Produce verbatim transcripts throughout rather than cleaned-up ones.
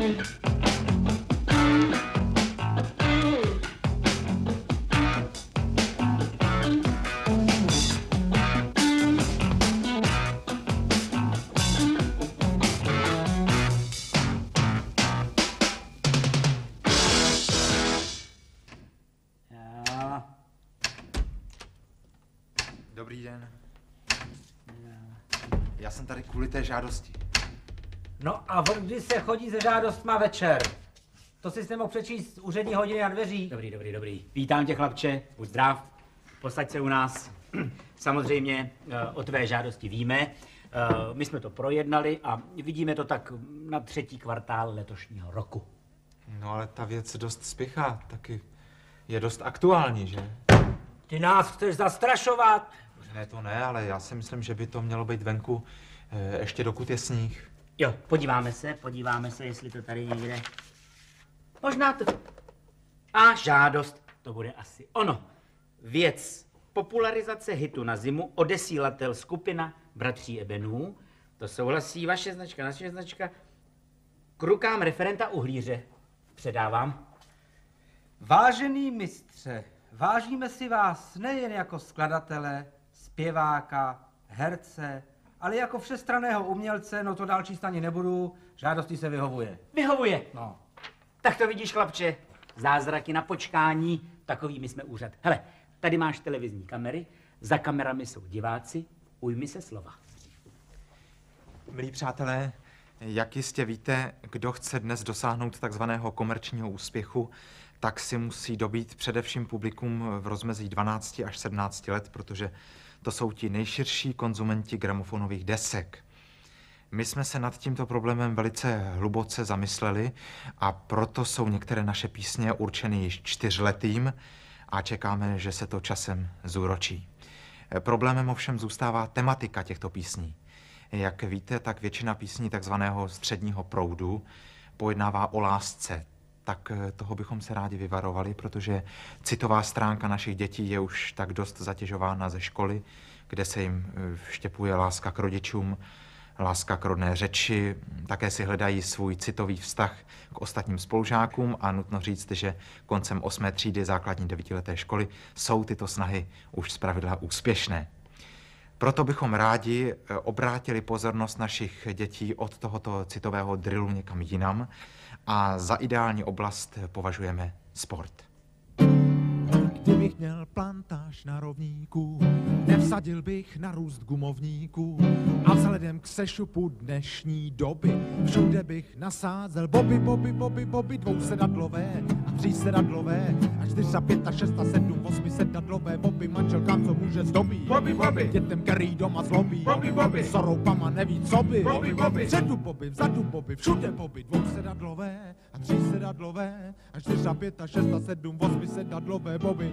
Dobrý den. Já jsem tady kvůli té žádosti. No a od kdy se chodí se žádostma večer? To si nemohl přečíst úřední hodiny na dveří. Dobrý, dobrý, dobrý. Vítám tě, chlapče, buď zdrav. Posaď se u nás. Samozřejmě o tvé žádosti víme. My jsme to projednali a vidíme to tak na třetí kvartál letošního roku. No ale ta věc dost spěchá, taky je dost aktuální, že? Ty nás chceš zastrašovat? Ne, to ne, ale já si myslím, že by to mělo být venku ještě dokud je sníh. Jo, podíváme se, podíváme se, jestli to tady někde... Možná to... A žádost, to bude asi ono. Věc popularizace hitu na zimu, odesílatel skupina Bratří Ebenů. To souhlasí vaše značka, naše značka. K rukám referenta Uhlíře. Předávám. Vážený mistře, vážíme si vás nejen jako skladatele, zpěváka, herce, ale jako všestranného umělce, no to dál číst ani nebudu, žádosti se vyhovuje. Vyhovuje? No. Tak to vidíš, chlapče, zázraky na počkání, takový my jsme úřad. Hele, tady máš televizní kamery, za kamerami jsou diváci, ujmi se slova. Milí přátelé, jak jistě víte, kdo chce dnes dosáhnout takzvaného komerčního úspěchu, tak si musí dobít především publikum v rozmezí dvanácti až sedmnácti let, protože to jsou ti nejširší konzumenti gramofonových desek. My jsme se nad tímto problémem velice hluboce zamysleli a proto jsou některé naše písně určeny již čtyřletým a čekáme, že se to časem zúročí. Problémem ovšem zůstává tematika těchto písní. Jak víte, tak většina písní takzvaného středního proudu pojednává o lásce. Tak toho bychom se rádi vyvarovali, protože citová stránka našich dětí je už tak dost zatěžována ze školy, kde se jim vštěpuje láska k rodičům, láska k rodné řeči, také si hledají svůj citový vztah k ostatním spolužákům a nutno říct, že koncem osmé třídy základní devítileté školy jsou tyto snahy už zpravidla úspěšné. Proto bychom rádi obrátili pozornost našich dětí od tohoto citového drillu někam jinam a za ideální oblast považujeme sport. Kdybych měl plantáž na rovníku, nevsadil bych na růst gumovníků a vzhledem k sešupu dnešní doby všude bych nasázel boby, boby, boby, boby, dvousedadlové a třísedadlové a čtyř a pět a šest a sedm, osmisedadlové boby, manželkám, co může zdobí. Boby, boby, dětem, který doma zlobí. Boby, boby, s roupama neví, co by. Boby, boby, předu boby, vzadu boby, všude boby, dvousedadlové a třísedadlové a čtyř a pět a šest a sedm, osmisedadlové boby.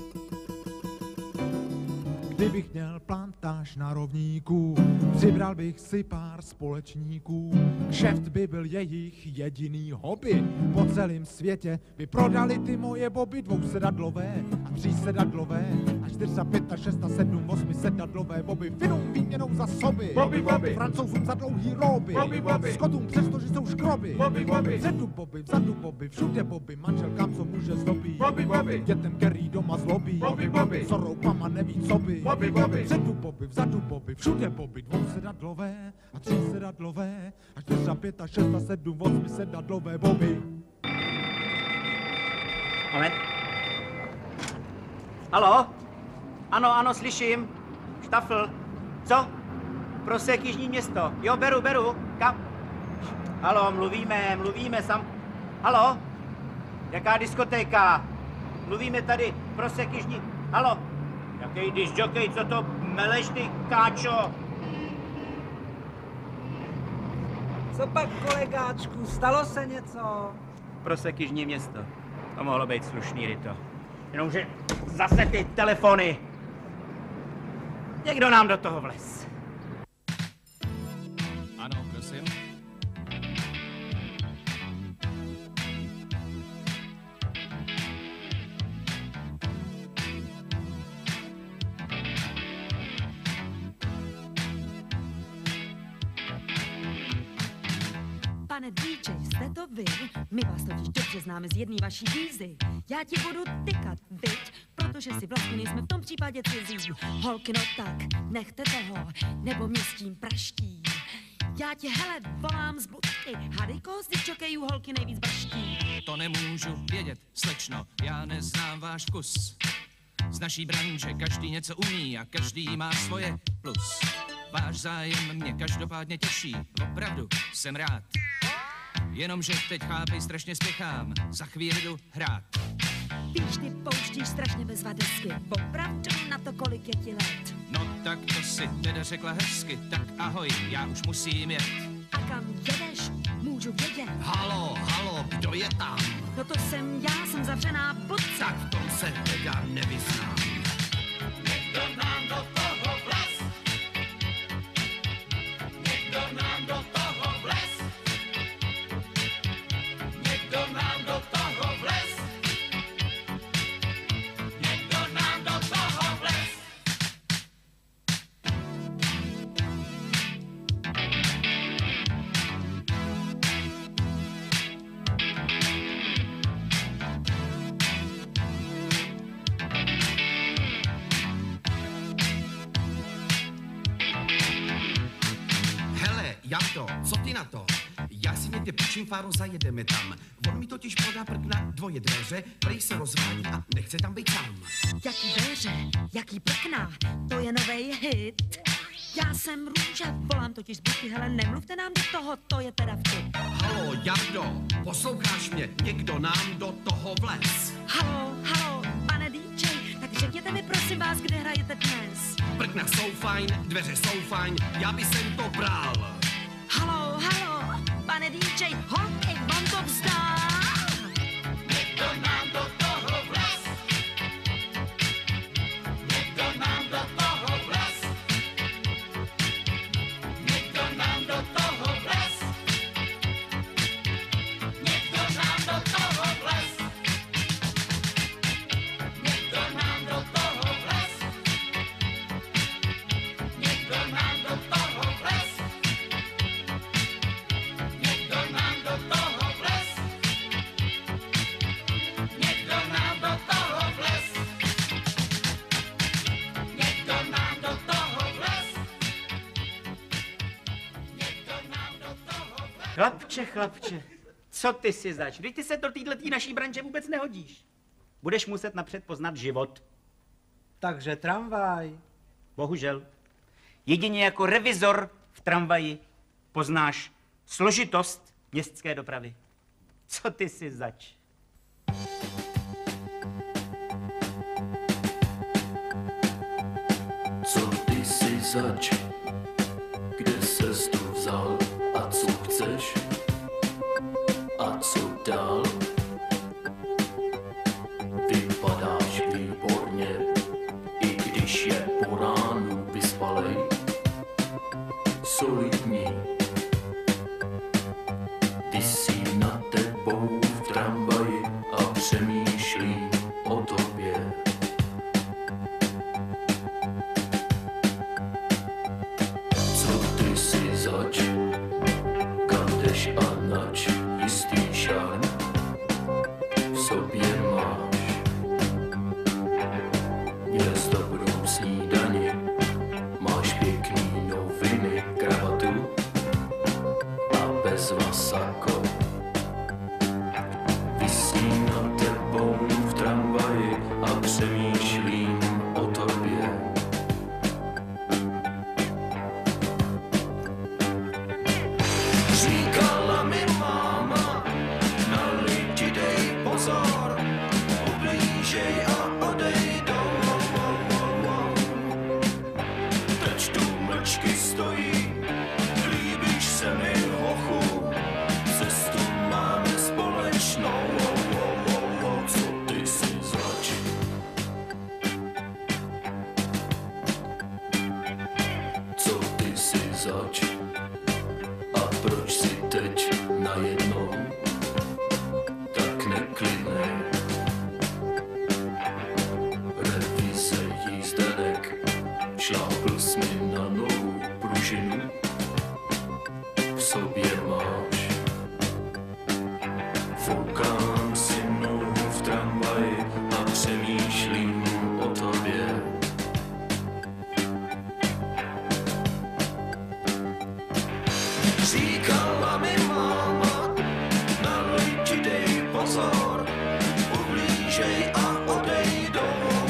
Kdybych měl plantáž na rovníku, přibral bych si pár společníků. Kšeft by byl jejich jediný hobby. Po celém světě by prodali ty moje boby dvousedadlové a třísedadlové a čtyř a pět a šest a sedm, osmisedadlové boby. Finům výměnou za soby, boby, boby. Francouzům za dlouhý roby, boby, boby. Skotům přestože jsou škroby, boby, boby. Předu boby, vzadu boby, všude boby, manželkám, co může zdobí, boby, boby. Dětem, který doma zlobí, boby, boby. S roupama neví, co by, boby, boby. Předu boby, vzadu boby, všude boby, dvousedadlové a třísedadlové a čtyř a pět a šest a sedm, osmisedadlové boby. Moment. Halo? Ano, ano, slyším. Štafl. Co? Prosek Jižní Město. Jo, beru, beru. Kam? Halo, mluvíme, mluvíme sam... Halo? Jaká diskotéka? Mluvíme tady. Prosek Jižní... Halo? Jaký disjokej, co to meleš, ty káčo? Co pak, kolegáčku, stalo se něco? Prosek Jižní Město. To mohlo být slušný, Rito. Jenomže zase ty telefony. Někdo nám do toho vlez. Ano, prosím. Pane dý džej, jste to vy? My vás totiž dobře známe z jedné vaší vízy. Já ti budu tykat, viď? Protože si vlastně nejsme v tom případě cizí. Holky, no tak, nechte toho, nebo mě s tím praští. Já tě, hele, volám z budky. Hady, koho z těch čokejů holky nejvíc brští? To nemůžu vědět, slečno, já neznám váš vkus. Z naší branže každý něco umí a každý má svoje plus. Váš zájem mě každopádně těší, opravdu jsem rád. Jenomže teď chápej, strašně spěchám, za chvíli jdu hrát. Víš, ty pouštíš strašně bezvadesky. Opravdu na to, kolik je ti let. No tak to si teda řekla hezky, tak ahoj, já už musím jet. A kam jedeš, můžu vědět. Halo, halo, kdo je tam? No to jsem já, jsem zavřená budce. Tak v tom se teda nevyznám. Někdo nám do toho vlez. Někdo nám do toho vlez. Někdo nám do toho vlez. Někdo nám do toho vlez. Hele, Jardo, co ty na to? Já si někde půjčím fáru, zajedeme tam. On mi totiž prodá prk na dvoje dveře, prej se rozvání a nechce tam být sám. Jaký dveře, jaký prkna, to je novej hit. Já jsem Růža, volám totiž z budky, hele, nemluvte nám do toho, to je teda vtip. Halo, Jardo, posloucháš mě? Někdo nám do toho vlez. Halo, halo, pane dý džej, tak řekněte mi prosím vás, kde hrajete dnes. Prkna jsou fajn, dveře jsou fajn, já by jsem to bral. Halo, halo, pane dý džej, holky, vám to vzdá. Někdo nám do toho vlez. Někdo nám do toho vlez. Někdo nám do toho vlez. Někdo nám do toho vlez. Někdo nám do toho vlez. Někdo nám do toho vlez. Někdo nám do toho vlez. Někdo nám do toho vlez. Někdo nám do toho vlez. Někdo nám do toho vlez. Chlapče, chlapče, co ty si zač? Vždyť ty se do této naší branže vůbec nehodíš. Budeš muset napřed poznat život. Takže tramvaj. Bohužel. Jedině jako revizor v tramvaji poznáš složitost městské dopravy. Co ty si zač? Co ty si zač, kde ses tu vzal a co chceš a co dál? Vypadáš výborně, i když je po ránu vyspalej, solidní. Visím nad tebou v tramvaji a přemýšlím o tobě. Co ty si zač, kam jdeš a nač, jistý šarm v sobě máš. Měl dobrou snídani, máš pěkný noviny, kravatu a bez vasako. Visím nad tebou v tramvaji a přemýšlím o tobě. Říkala mi máma, na lidi dej pozor, ublížej a odejdou. Teď tu mlčky stojí, líbíš se mi hochu, cestu máme společnou. Co ty si zač? Co ty si zač? A proč si teď najednou tak neklidnej? Revize jízdenek, šlápl jsi mi na novou pružinu. V sobě máš Říkala mi máma, na lidi dej pozor, ublížej a odejdou.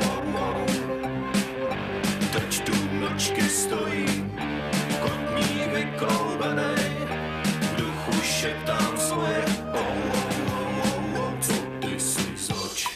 Teď tu mlčky stojí, kotník vykloubenej, v duchu šeptám svoje oh, oh, oh, oh, oh, co ty si zač.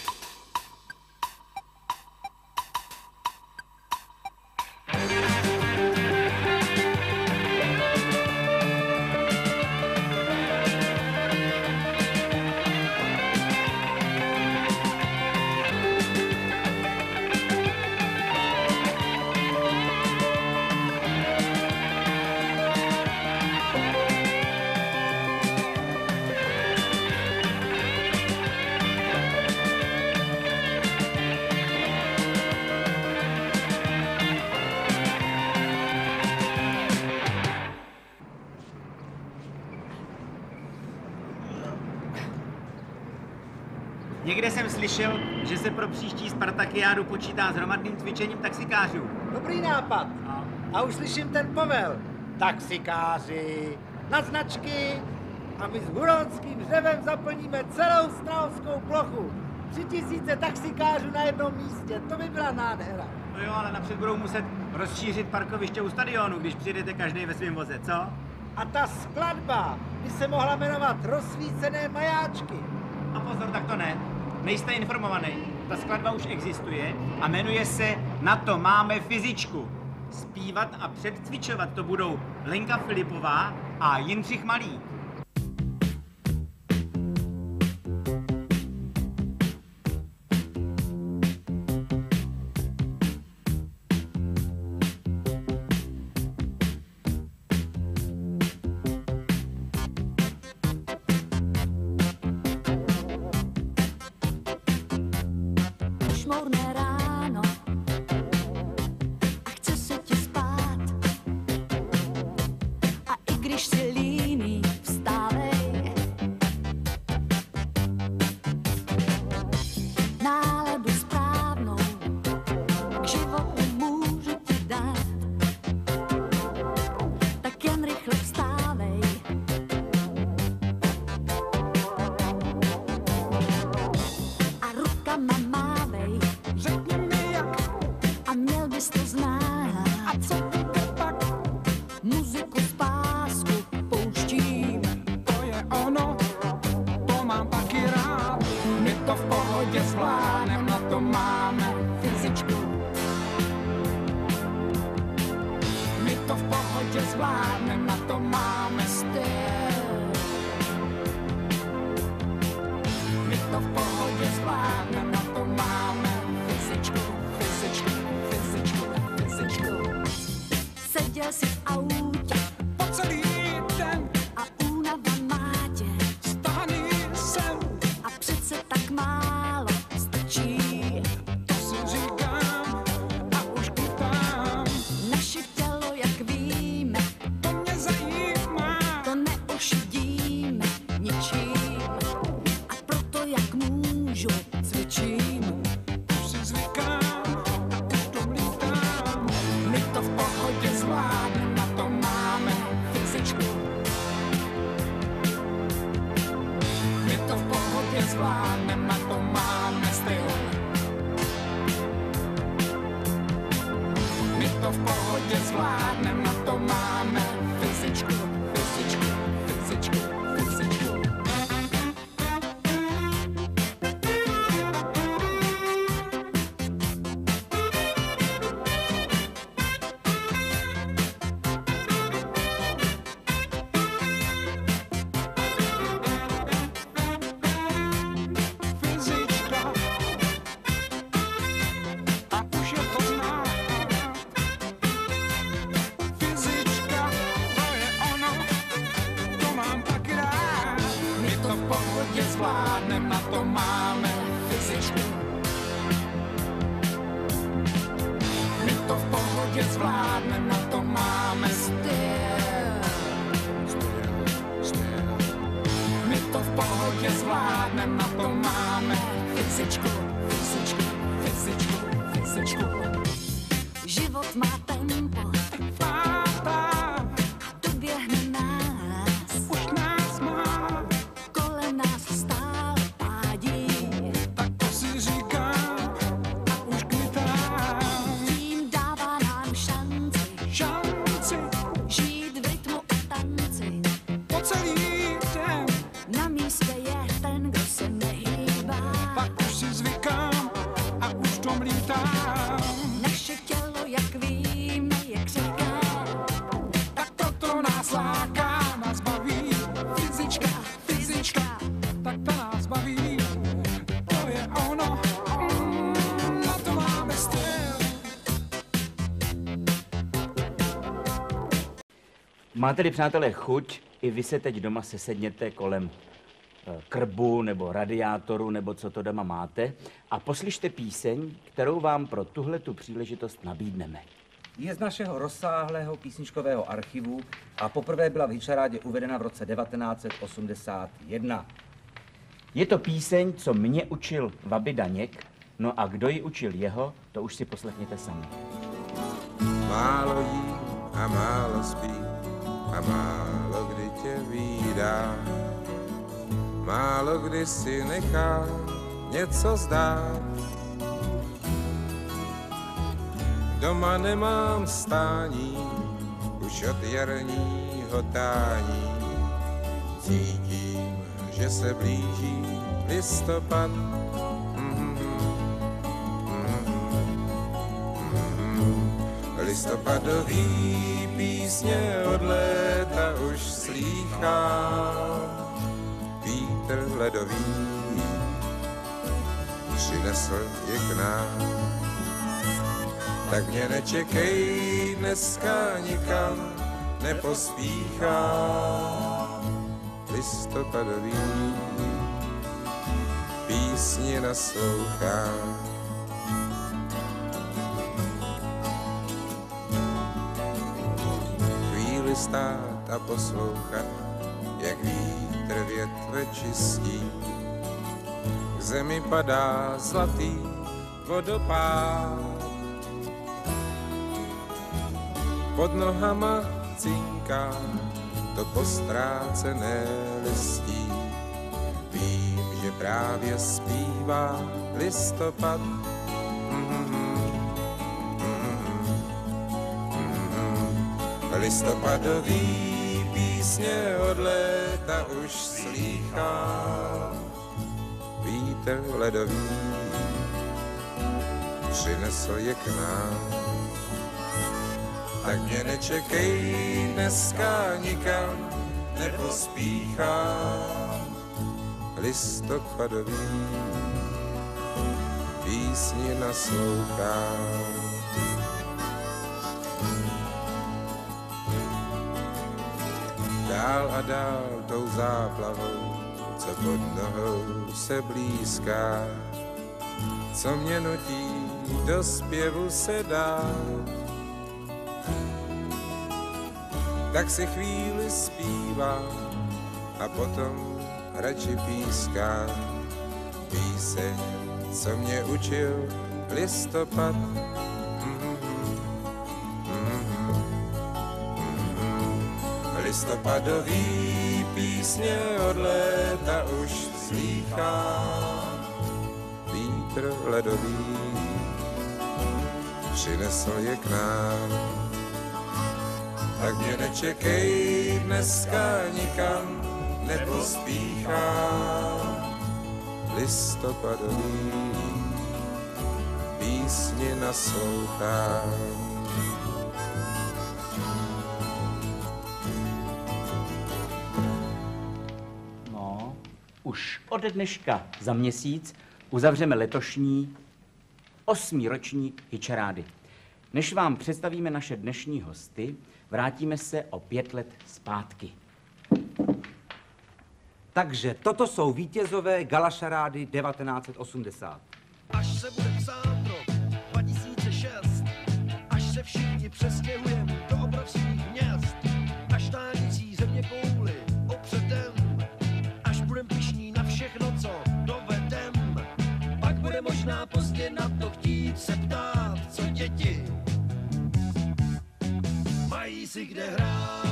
Někde jsem slyšel, že se pro příští Spartakiádu počítá s hromadným cvičením taxikářů. Dobrý nápad. A už slyším ten povel. Taxikáři, na značky a my s huronským řevem zaplníme celou strahovskou plochu. Tři tisíce taxikářů na jednom místě, to by byla nádhera. No jo, ale napřed budou muset rozšířit parkoviště u stadionu, když přijdete každý ve svém voze, co? A ta skladba by se mohla jmenovat Rozsvícené majáčky. A pozor, tak to ne. Nejste informovaný. Ta skladba už existuje a jmenuje se Na to máme fyzičku. Zpívat a předcvičovat to budou Lenka Filipová a Jindřich Malý. Šmourné ráno a chce se ti spát. A i když si líný, vstávej. Náladu správnou k životu můžu ti dát. Tak jen rychle vstávej. A rukama mávej. Řekni mi jak A měl bys to znát. a co bude pak, Muziku z pásku pouštím. to je ono, to mám taky rád. My to v pohodě zvládnem, na to máme fyzičku. My to v pohodě zvládnem, na to máme styl. My to v pohodě zvládnem, na to máme fyzičku, fyzičku, fyzičku, fyzičku. Seděl si v autě Po celý den a únava má tě. staný jsem, A přece tak málo stačí. to si říkám a už i tam. Naše tělo, jak víme, To mě zajímá, to neušidíme ničím. A proto, jak můžu, cvičím. už si zvykám a už to mlítám. My to v pohodě zvládnem, na to máme fyzičku. My to v pohodě zvládnem, na to máme styl. My to v pohodě zvládnem, na to máme fyzičku, fyzičku, fyzičku, fyzičku. Fyzička a už je to znát. Fyzička, to je ono, to mám taky rád. My to v pohodě zvládnem, na to máme fyzičku. My to v pohodě zvládnem, na to máme styl. My to v pohodě zvládnem, na to máme fyzičku, fyzičku, fyzičku, fyzičku. Život má tempo Fáta, a doběhne nás. Máte-li, přátelé, chuť, i vy se teď doma sesedněte kolem krbu nebo radiátoru, nebo co to doma máte, a poslyšte píseň, kterou vám pro tuhletu příležitost nabídneme. Je z našeho rozsáhlého písničkového archivu a poprvé byla v hitšarádě uvedena v roce devatenáct set osmdesát jedna. Je to píseň, co mě učil Vaby Daněk, no a kdo ji učil jeho, to už si poslechněte sami. Málo jí a málo spí a málo kdy tě vídá. Málo kdy si nechá něco zdát. Doma nemám stání, už od jarního tání. Cítím, že se blíží listopad. Listopadový písně od léta už slýchám. Vítr ledový přinesl je k nám. Tak mě nečekej dneska nikam, nepospíchám. Listopadový písně naslouchám. Chvíli stát a poslouchat, jak vítr větve čistí. K zemi padá zlatý vodopád. Pod nohama cinká to postrácené listí. Vím, že právě zpívá listopad. Listopadový písně od léta už slýchám. Vítr ledový přinesl je k nám. Tak mě nečekej dneska nikam, nepospíchám. Listopadový písni naslouchám. Dál a dál tou záplavou, co pod nohou se blízká, co mě nutí do zpěvu se dát. Tak si chvíli zpívám a potom radši pískám. Píseň, co mě učil listopad. Listopadový písně od léta už slýchám. Vítr ledový přinesl je k nám. Tak mě nečekej dneska nikam, nepospíchám. Listopadový písni naslouchám. No, už ode dneška za měsíc uzavřeme letošní osmý ročník hitšarády. Než vám představíme naše dnešní hosty, vrátíme se o pět let zpátky. Takže toto jsou vítězové galašarády devatenáct set osmdesát. Až se bude psát rok dva tisíce šest, až se všichni přestěhujeme do obrovských měst, až tánící země kouli opředem, až budem pyšní na všechno, co dovedem, pak bude možná pozdě na to chtít se ptát, co děti mají si kde hrát.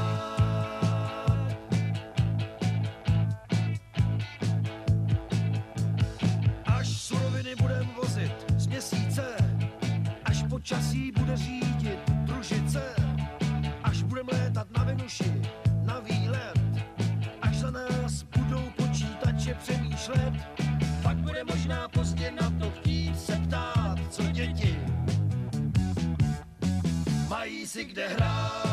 Až suroviny budem vozit z měsíce, až počasí bude řídit družice, až budem létat na Venuši na výlet, až za nás budou počítače přemýšlet, pak bude možná pozdě na to chtít se ptát, co děti mají si kde hrát.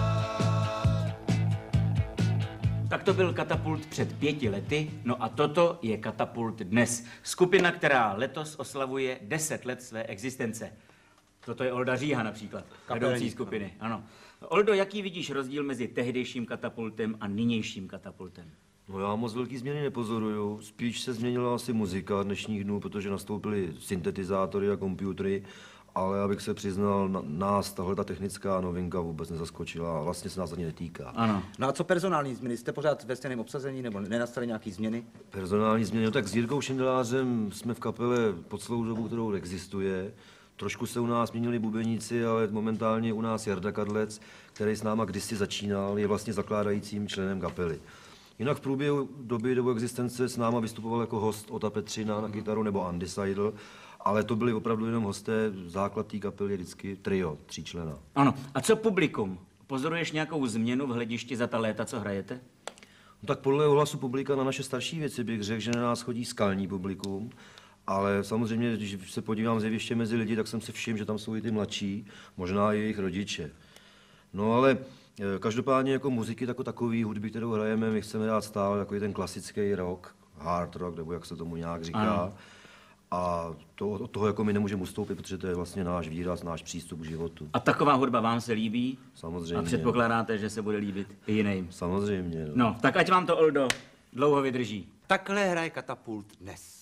Tak to byl Katapult před pěti lety, no a toto je Katapult dnes. Skupina, která letos oslavuje deset let své existence. Toto je Olda Říha například, vedoucí skupiny, ano. Oldo, jaký vidíš rozdíl mezi tehdejším katapultem a nynějším katapultem? No já moc velký změny nepozoruju. Spíš se změnila asi muzika dnešních dnů, protože nastoupily syntetizátory a počítače, ale abych se přiznal, na, nás tahle ta technická novinka vůbec nezaskočila a vlastně se nás ani netýká. Ano. No a co personální změny? Jste pořád ve stejném obsazení nebo nenastaly nějaký změny? Personální změny, no tak s Jirkou Šindelářem jsme v kapele po celou dobu, kterou existuje. Trošku se u nás měnili bubeníci, ale momentálně u nás Jarda Kadlec, který s náma kdysi začínal, je vlastně zakládajícím členem kapely. Jinak v průběhu doby nebo existence s náma vystupoval jako host Ota Petřina na kytaru nebo Andy Seidel, ale to byli opravdu jenom hosté, základ té kapely je vždycky trio, tříčlenná. Ano, a co publikum? Pozoruješ nějakou změnu v hledišti za ta léta, co hrajete? No tak podle ohlasu publika na naše starší věci bych řekl, že na nás chodí skalní publikum, ale samozřejmě, když se podívám z jeviště mezi lidi, tak jsem si všiml, že tam jsou i ty mladší, možná i jejich rodiče. No ale každopádně jako muziky jako takový, hudby, kterou hrajeme, my chceme dát stále takový ten klasický rock, hard rock, nebo jak se tomu nějak říká. Ano. A to, od toho jako my nemůžeme ustoupit, protože to je vlastně náš výraz, náš přístup k životu. A taková hudba vám se líbí? Samozřejmě. A předpokládáte, že se bude líbit i jiným? Samozřejmě. No, no tak ať vám to, Oldo, dlouho vydrží. Takhle hraje Katapult dnes.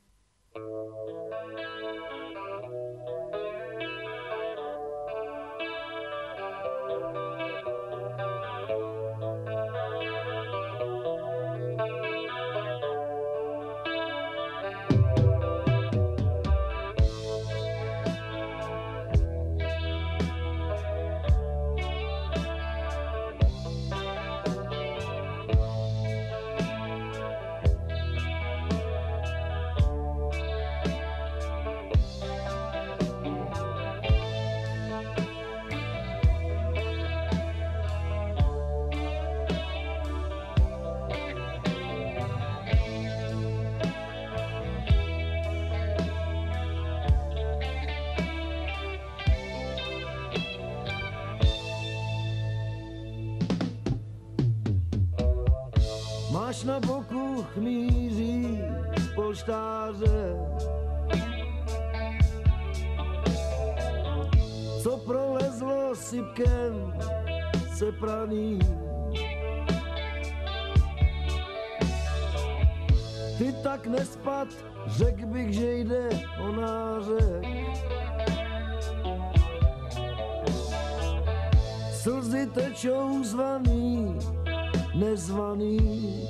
Máš na boku chmíří z polštáře, co prolezlo sypkem sepraný. Ty tak nespad, řekl bych, že jde o nářek. Slzy tečou zvaný, nezvaný.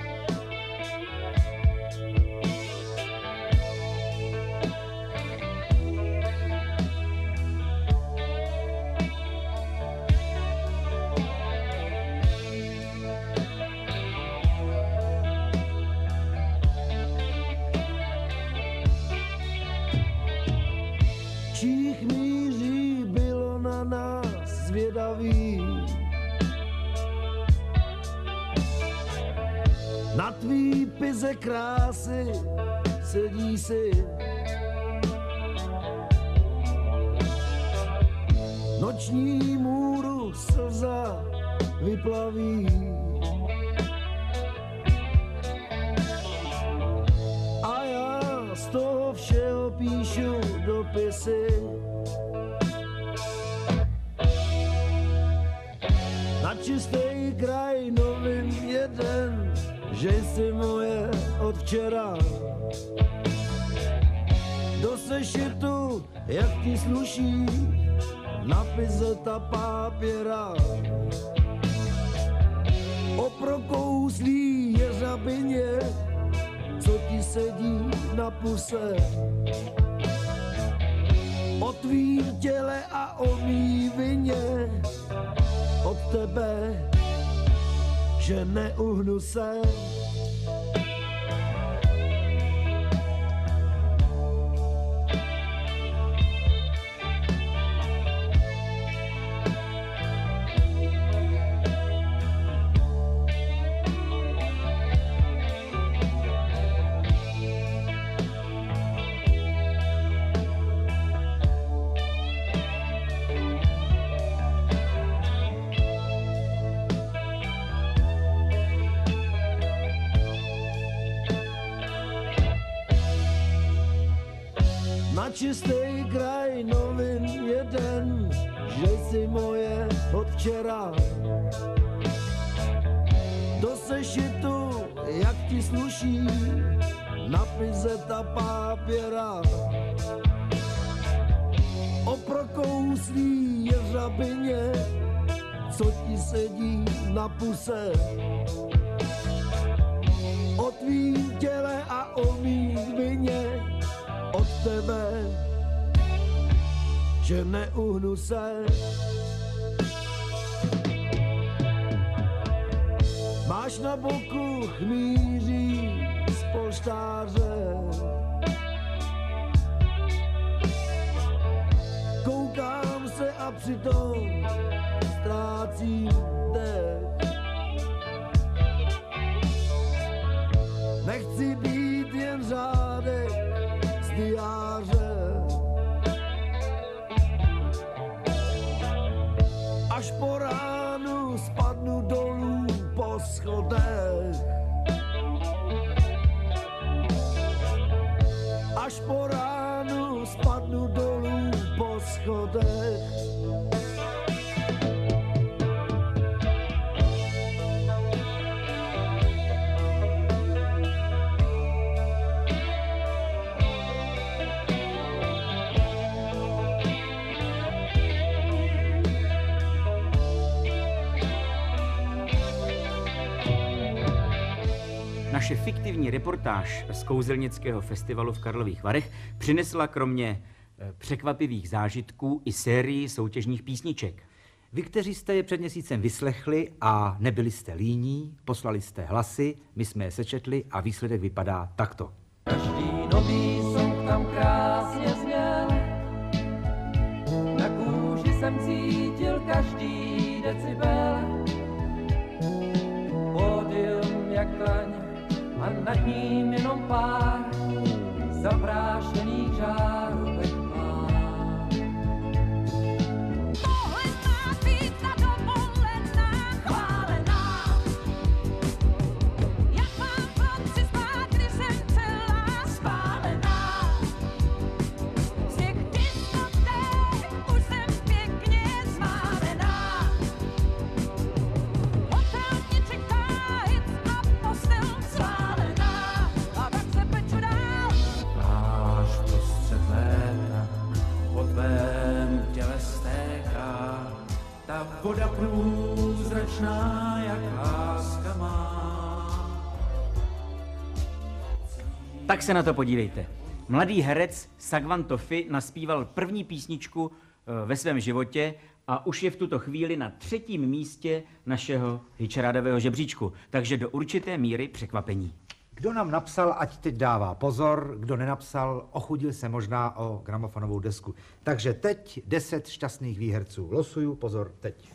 Čích míří bylo na nás zvědavý. Na tvý pize krásy sedí si. Noční můru slza vyplaví. A já z toho všeho píšu dopisy. Na čistý kraj novin jeden, že jsi moje od včera. Do sešitu, jak ti sluší, napize ta pápěra. O prokouslý jeřabině, co ti sedí na puse. O tvým těle a o mý vině, od tebe, že neuhnu se. Na čistý kraj novin jeden, že jsi moje od včera. Do sešitu, jak ti sluší, napise ta pápěra. O prokouslí jeřabině, co ti sedí na puse. O tvým těle a o mých vině, od tebe, že neuhnu se. Máš na boku chmíří z polštáře. Koukám se a přitom ztrácím dech. Nechci být jen řádek z diáře. Až po ránu spadnu dolů po schodech. Až po ránu spadnu dolů po schodech. Naše fiktivní reportáž z kouzelnického festivalu v Karlových Varech přinesla kromě překvapivých zážitků i sérii soutěžních písniček. Vy, kteří jste je před měsícem vyslechli a nebyli jste líní, poslali jste hlasy, my jsme je sečetli a výsledek vypadá takto. Každý nový song tam krásně zněl, na kůži jsem cítil každý decibel. Pódium jak tlaň a nad ním jenom pár zaprášených žárovek pár. Tohle má být ta dovolená, chválená. Jak mám pocit spát, když jsem celá spálená. Z těch diskoték už jsem pěkně zmálená. Hotelniček, tájec a postel zválená. A pak se peču dál. Máš prostřed léta, po tvém těle stéká ta voda průzračná, jak láska má. Tak se na to podívejte. Mladý herec Sagvan Tofi naspíval první písničku ve svém životě a už je v tuto chvíli na třetím místě našeho hitparádového žebříčku. Takže do určité míry překvapení. Kdo nám napsal, ať teď dává pozor, kdo nenapsal, ochudil se možná o gramofonovou desku. Takže teď deset šťastných výherců. Losuju, pozor, teď.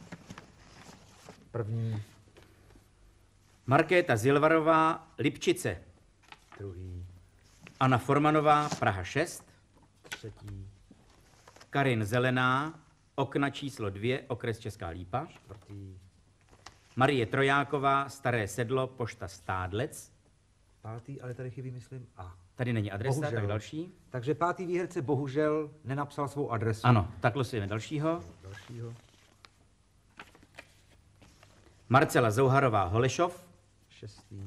První. Markéta Zilvarová, Lipčice. Druhý. Anna Formanová, Praha šest. Třetí. Karin Zelená, Okna číslo dvě, okres Česká Lípa. Čtvrtý. Marie Trojáková, Staré sedlo, pošta Stádlec. Pátý, ale tady chybí, myslím, A. Tady není adresa, Bohužel. tak další. Takže pátý výherce bohužel nenapsal svou adresu. Ano, tak losujeme dalšího. Dalšího. Marcela Zouharová, Holešov. Šestý.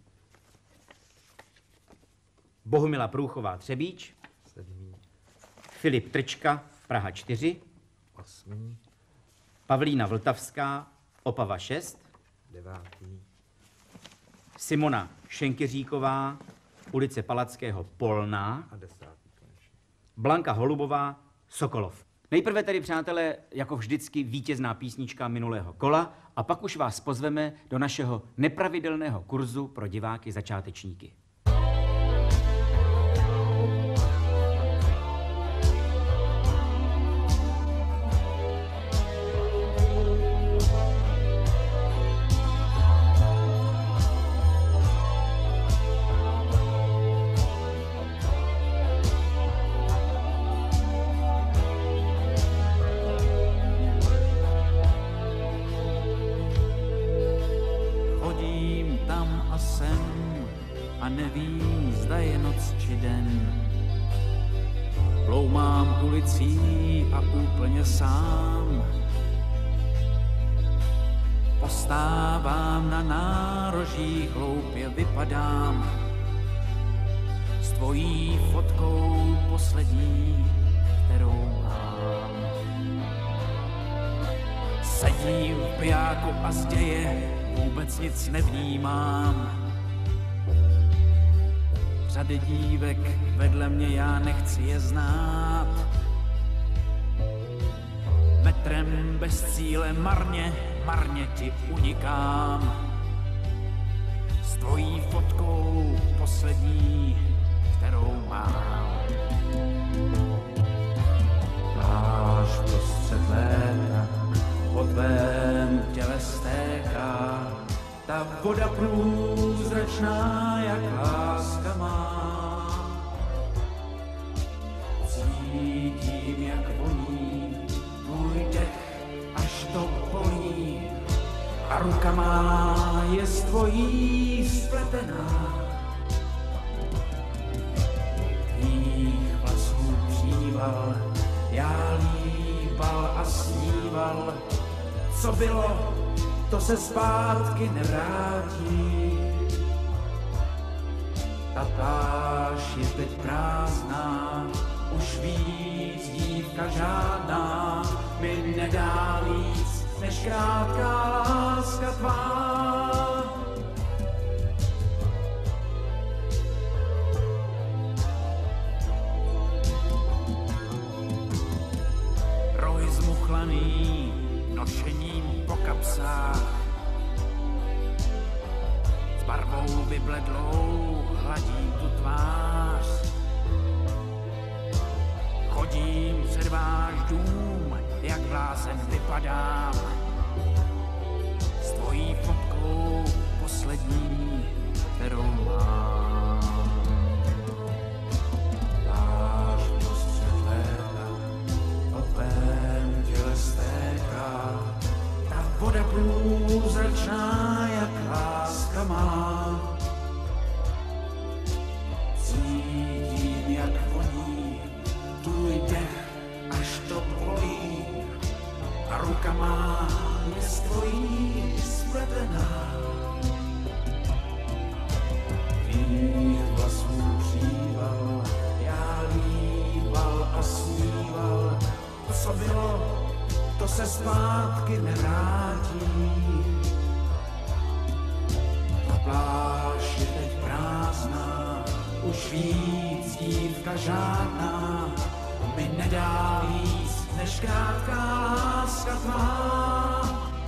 Bohumila Průchová, Třebíč. Sedmý. Filip Trčka, Praha čtyři. Osmý. Pavlína Vltavská, Opava šest. Devátý. Simona Šenkyříková, ulice Palackého, Polná. A desátý konečně. Blanka Holubová, Sokolov. Nejprve tedy, přátelé, jako vždycky vítězná písnička minulého kola a pak už vás pozveme do našeho nepravidelného kurzu pro diváky začátečníky. Chodím tam a sem a nevím, zda je noc či den. Bloumám ulicí a úplně sám. Postávám na nároží, hloupě vypadám. S tvojí fotkou poslední, kterou mám. Sedím v pijáku a z děje vůbec nic nevnímám. Řady dívek vedle mě, já nechci je znát. Metrem bez cíle marně, marně ti unikám. S tvojí fotkou poslední, kterou mám. Pláž prostřed léta, po tvém těle stéká, ta voda průzračná, jak láska má. Cítím, jak voní tvůj dech, až to bolí, a ruka má je s tvojí spletená. Tvých vlasů příval, já líbal a sníval, co bylo, to se zpátky nevrátí. Ta pláž je teď prázdná, už víc dívka žádná mi nedá víc, než krátká láska tvá. Rohy zmuchlaný nošením po kapsách, s barvou vybledlou hladím tu tvář. Chodím před váš dům, jak blázen vypadám. S tvojí fotkou poslední, kterou mám. Pláž prostřed léta, po tvém těle stéká, ta voda průzračná, jak láska má. Cítím, jak voní tvůj dech, až to bolí, a ruka má je s tvojí spletená. Tvých vlasů příval, já líbal a sníval, co bylo, to se zpátky nevrátí. Ta pláž je teď prázdná, už víc dívka žádná mi nedá víc, než krátká láska tvá.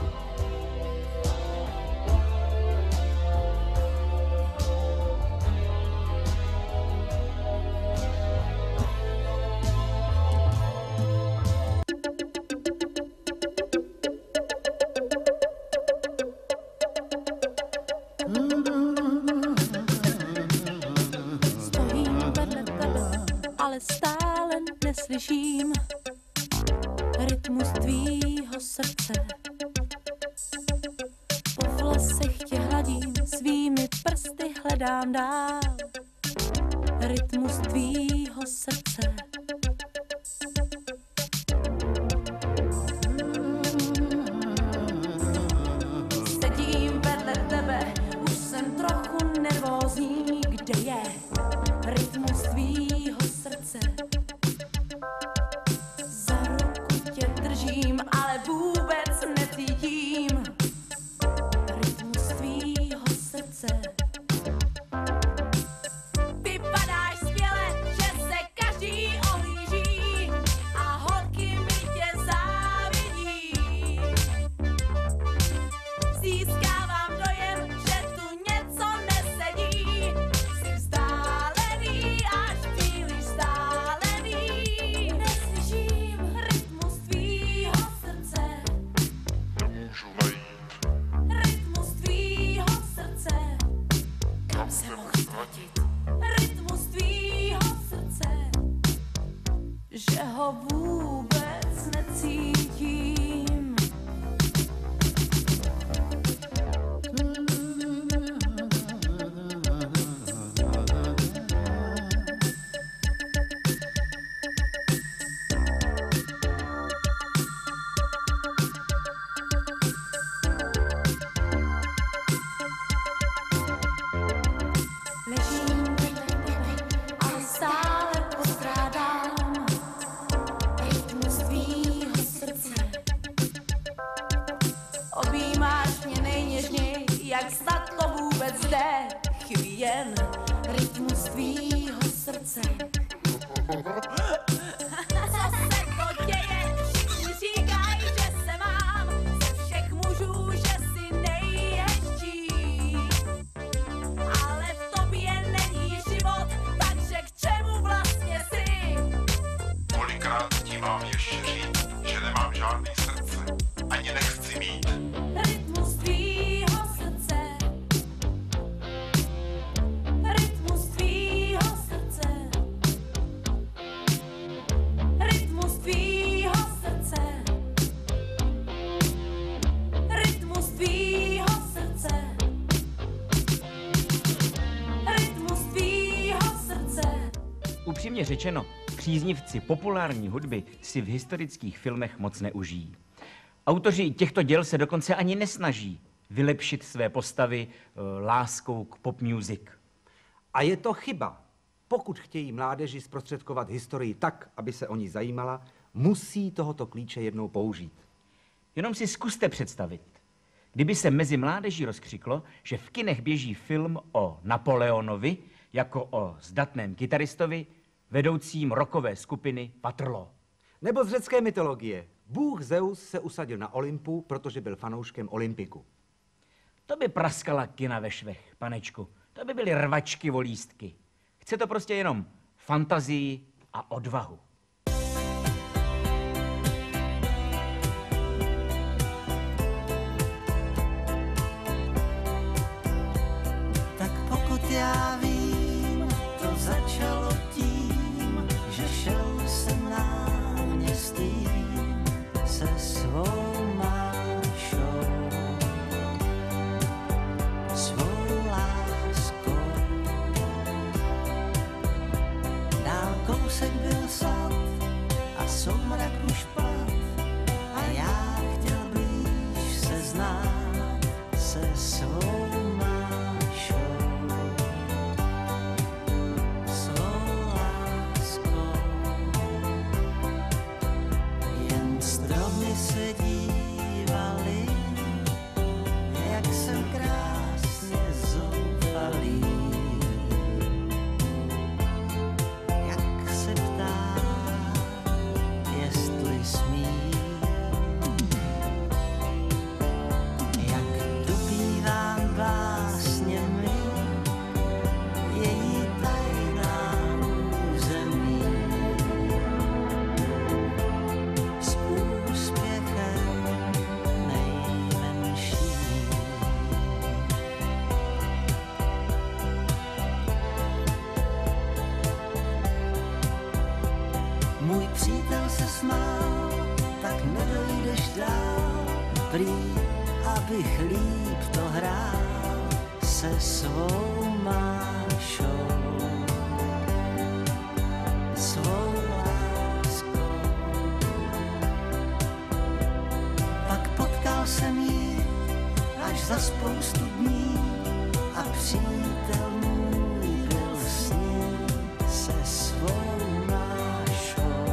Neslyším rytmus tvýho srdce. Po vlasech tě hladím, svými prsty hledám dál rytmus tvýho srdce. Sedím vedle tebe, už jsem trochu nervózní, kde je rytmus tvýho srdce. Ale vůbec necítím rytmus tvýho srdce. Vypadáš skvěle, že se každý ohlíží a holky mi tě závidí. Získávám dojem, že tu něco nesedí. Jsi vzdálený, až příliš vzdálený. Neslyším rytmus tvýho srdce. Můžu najít, Rytmus tvýho srdce. Kam se mohl ztratit? Rytmus tvýho srdce. Že ho vůbec necítím. Objímáš mě nejněžněji, jak snad to vůbec jde. Chybí jen rytmus tvýho srdce. Co se to děje? Všichni říkají, že se mám ze všech mužů, že jsi nejhezčí. Ale v tobě není život, takže k čemu vlastně jsi? Kolikrát ti mám ještě říct, že nemám žádný srdce, ani nechci mít. Rytmus tvýho srdce. Rytmus tvýho srdce. Rytmus tvýho srdce. Rytmus tvýho srdce. Rytmus tvýho srdce. Upřímně řečeno, příznivci populární hudby si v historických filmech moc neužijí. Autoři těchto děl se dokonce ani nesnaží vylepšit své postavy e, láskou k pop music. A je to chyba. Pokud chtějí mládeži zprostředkovat historii tak, aby se o ní zajímala, musí tohoto klíče jednou použít. Jenom si zkuste představit, kdyby se mezi mládeží rozkřiklo, že v kinech běží film o Napoleonovi jako o zdatném kytaristovi, vedoucím rockové skupiny Waterloo. Nebo z řecké mytologie. Bůh Zeus se usadil na Olympu, protože byl fanouškem Olympiku. To by praskala kina ve švech, panečku. To by byly rvačky o lístky. Chce to prostě jenom fantazii a odvahu. Tak pokud já vím, to začalo tím, že šel jsem náměstím se svou mášou, svou láskou. Dál kousek byl sad a soumrak už pad a já chtěl blíž se znát se svou mášou, svou láskou. Jen stromy se dívaly, jak jsem krásně zoufalý, jak se ptá, jestli smí, jak dopívám básněmi její tajná území. S úspěchem nejmenší. Můj přítel se smál, tak nedojdeš dál, prý, abych líp to hrál se svou mášou, svou láskou. Pak potkal jsem ji až za spoustu dní a přítel můj byl s ní se svou mášou,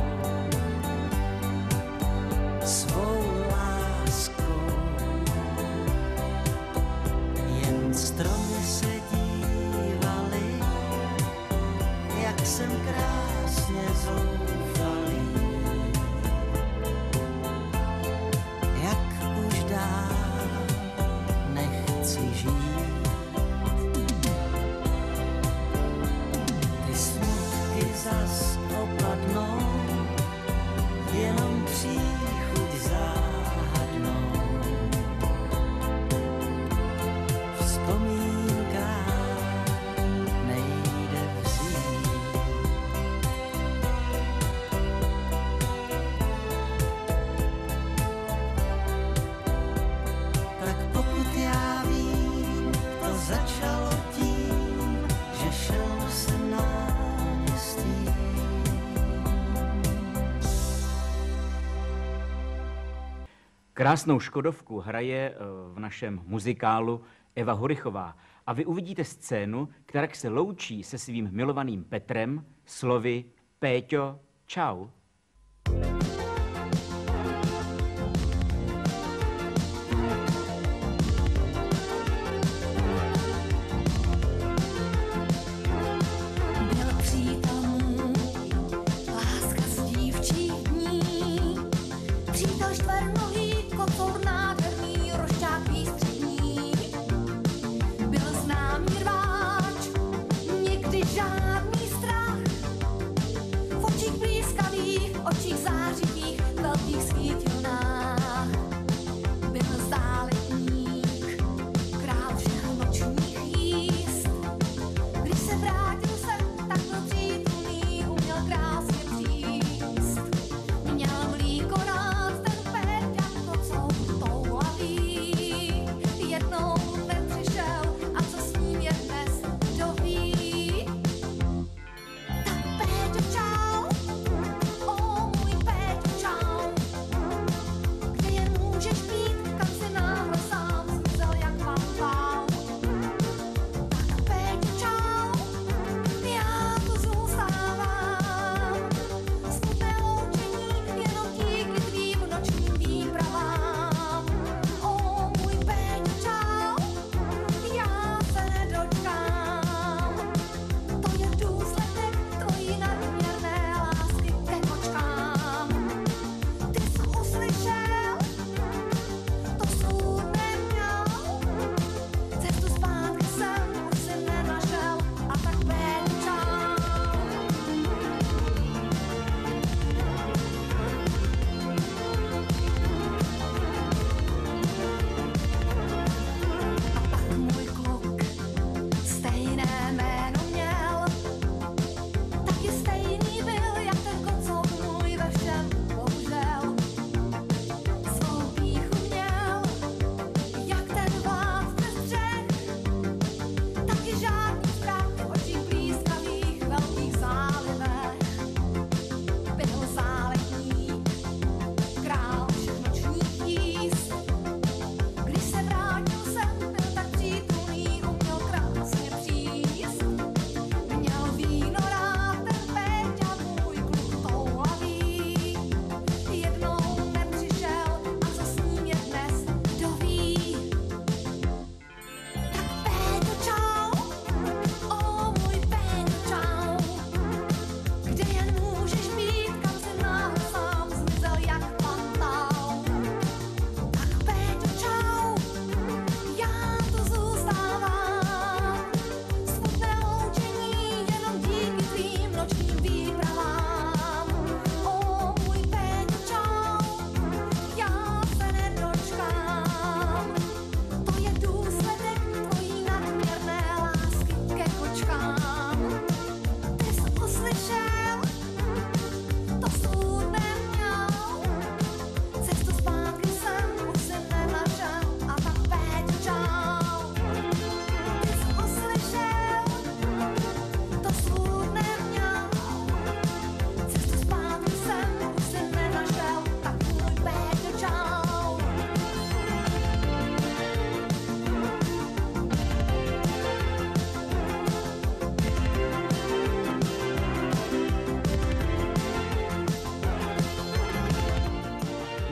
svou láskou. Jen stromy se dívaly, jak jsem krásně zoufalý, jak už dál nechci žít. Ty smutky zas opadnou, jenom příchuť záhadnou. Vzpomínkách nejde vzít. Tak pokud já vím, to začalo tím, že šel jsem náměstí. Krásnou Škodovku hraje eh, v našem muzikálu Eva Hurichová a vy uvidíte scénu, která se loučí se svým milovaným Petrem slovy Péťo, čau.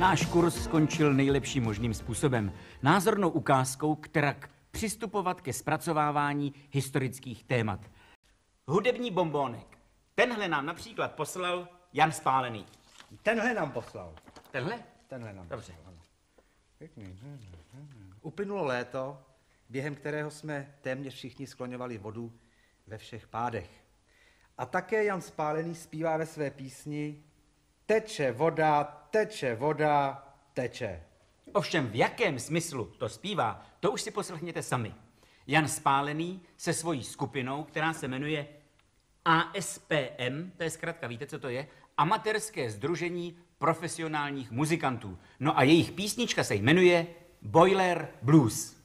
Náš kurz skončil nejlepším možným způsobem. Názornou ukázkou, kterak přistupovat ke zpracovávání historických témat. Hudební bombónek. Tenhle nám například poslal Jan Spálený. Tenhle nám poslal. Tenhle? Tenhle nám Dobře. poslal, ano. Pěkný. Uplynulo léto, během kterého jsme téměř všichni skloňovali vodu ve všech pádech. A také Jan Spálený zpívá ve své písni Teče voda, teče voda, teče. Ovšem v jakém smyslu to zpívá, to už si poslechněte sami. Jan Spálený se svojí skupinou, která se jmenuje A S P M, to je zkrátka, víte, co to je? Amatérské sdružení profesionálních muzikantů. No a jejich písnička se jmenuje Boiler Blues.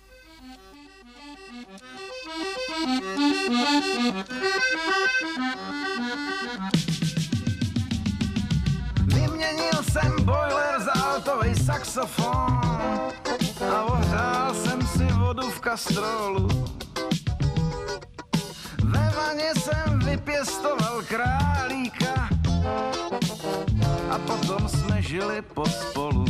Vyměnil jsem boiler za altový saxofon a ohřál jsem si vodu v kastrolu. Ve vaně jsem vypěstoval králíka a potom jsme žili pospolu.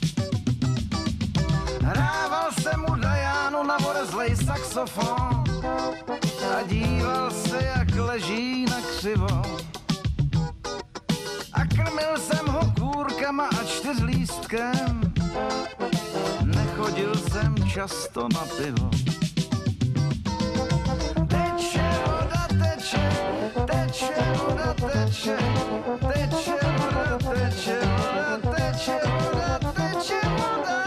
Hrával jsem mu Dianu na vorezlej saxofon a díval se, jak leží na křivo. A krmil jsem ho kůrkama a čtyřlístkem, nechodil jsem často na pivo. Teče voda, teče, teče voda, teče, teče voda, teče voda, teče voda, teče voda.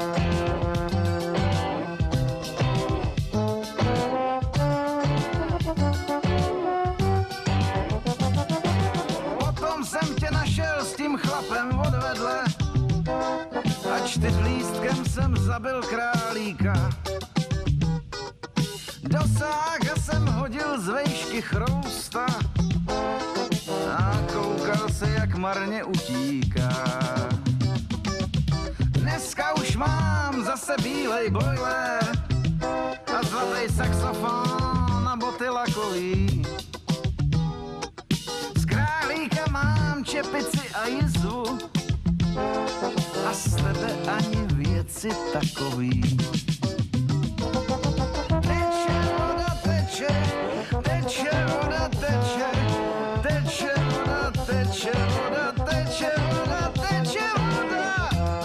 Potom jsem tě našel s tím chlapem odvedle a čtyřlístkem jsem zabil králíka. Do sáka jsem hodil z vejšky chrousta a koukal se, jak marně utíká. Dneska už mám zase bílej boiler a zlatý saxofon a boty lakový. Z králíka mám čepici a jizvu a z tebe ani věci takový. Teče voda, teče, teče voda, teče voda, teče voda, teče voda.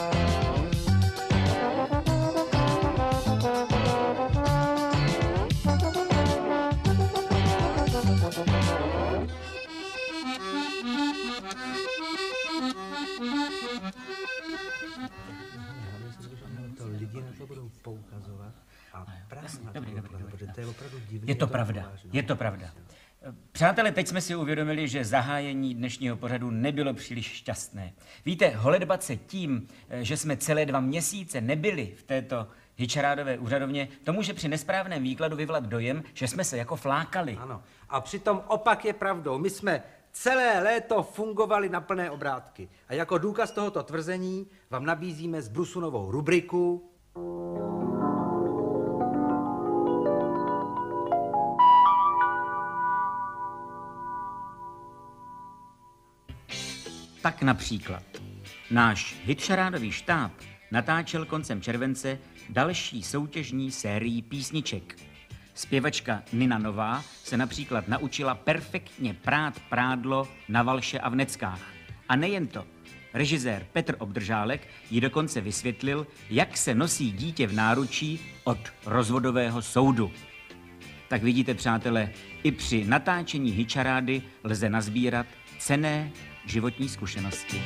To lidi na to budou poukazovat a právě na to, protože to je opravdu divné. Je to pravda, je to pravda. Přátelé, teď jsme si uvědomili, že zahájení dnešního pořadu nebylo příliš šťastné. Víte, holedbat se tím, že jsme celé dva měsíce nebyli v této Hičarádové úřadovně, to může při nesprávném výkladu vyvolat dojem, že jsme se jako flákali. Ano, a přitom opak je pravdou. My jsme celé léto fungovali na plné obrátky. A jako důkaz tohoto tvrzení vám nabízíme zbrusunovou rubriku Tak například náš hitšarádový štáb natáčel koncem července další soutěžní sérii písniček. Zpěvačka Nina Nová se například naučila perfektně prát prádlo na valše a v neckách. A nejen to, režisér Petr Obdržálek jí dokonce vysvětlil, jak se nosí dítě v náručí od rozvodového soudu. Tak vidíte, přátelé, i při natáčení Hičarády lze nazbírat cenné životní zkušenosti.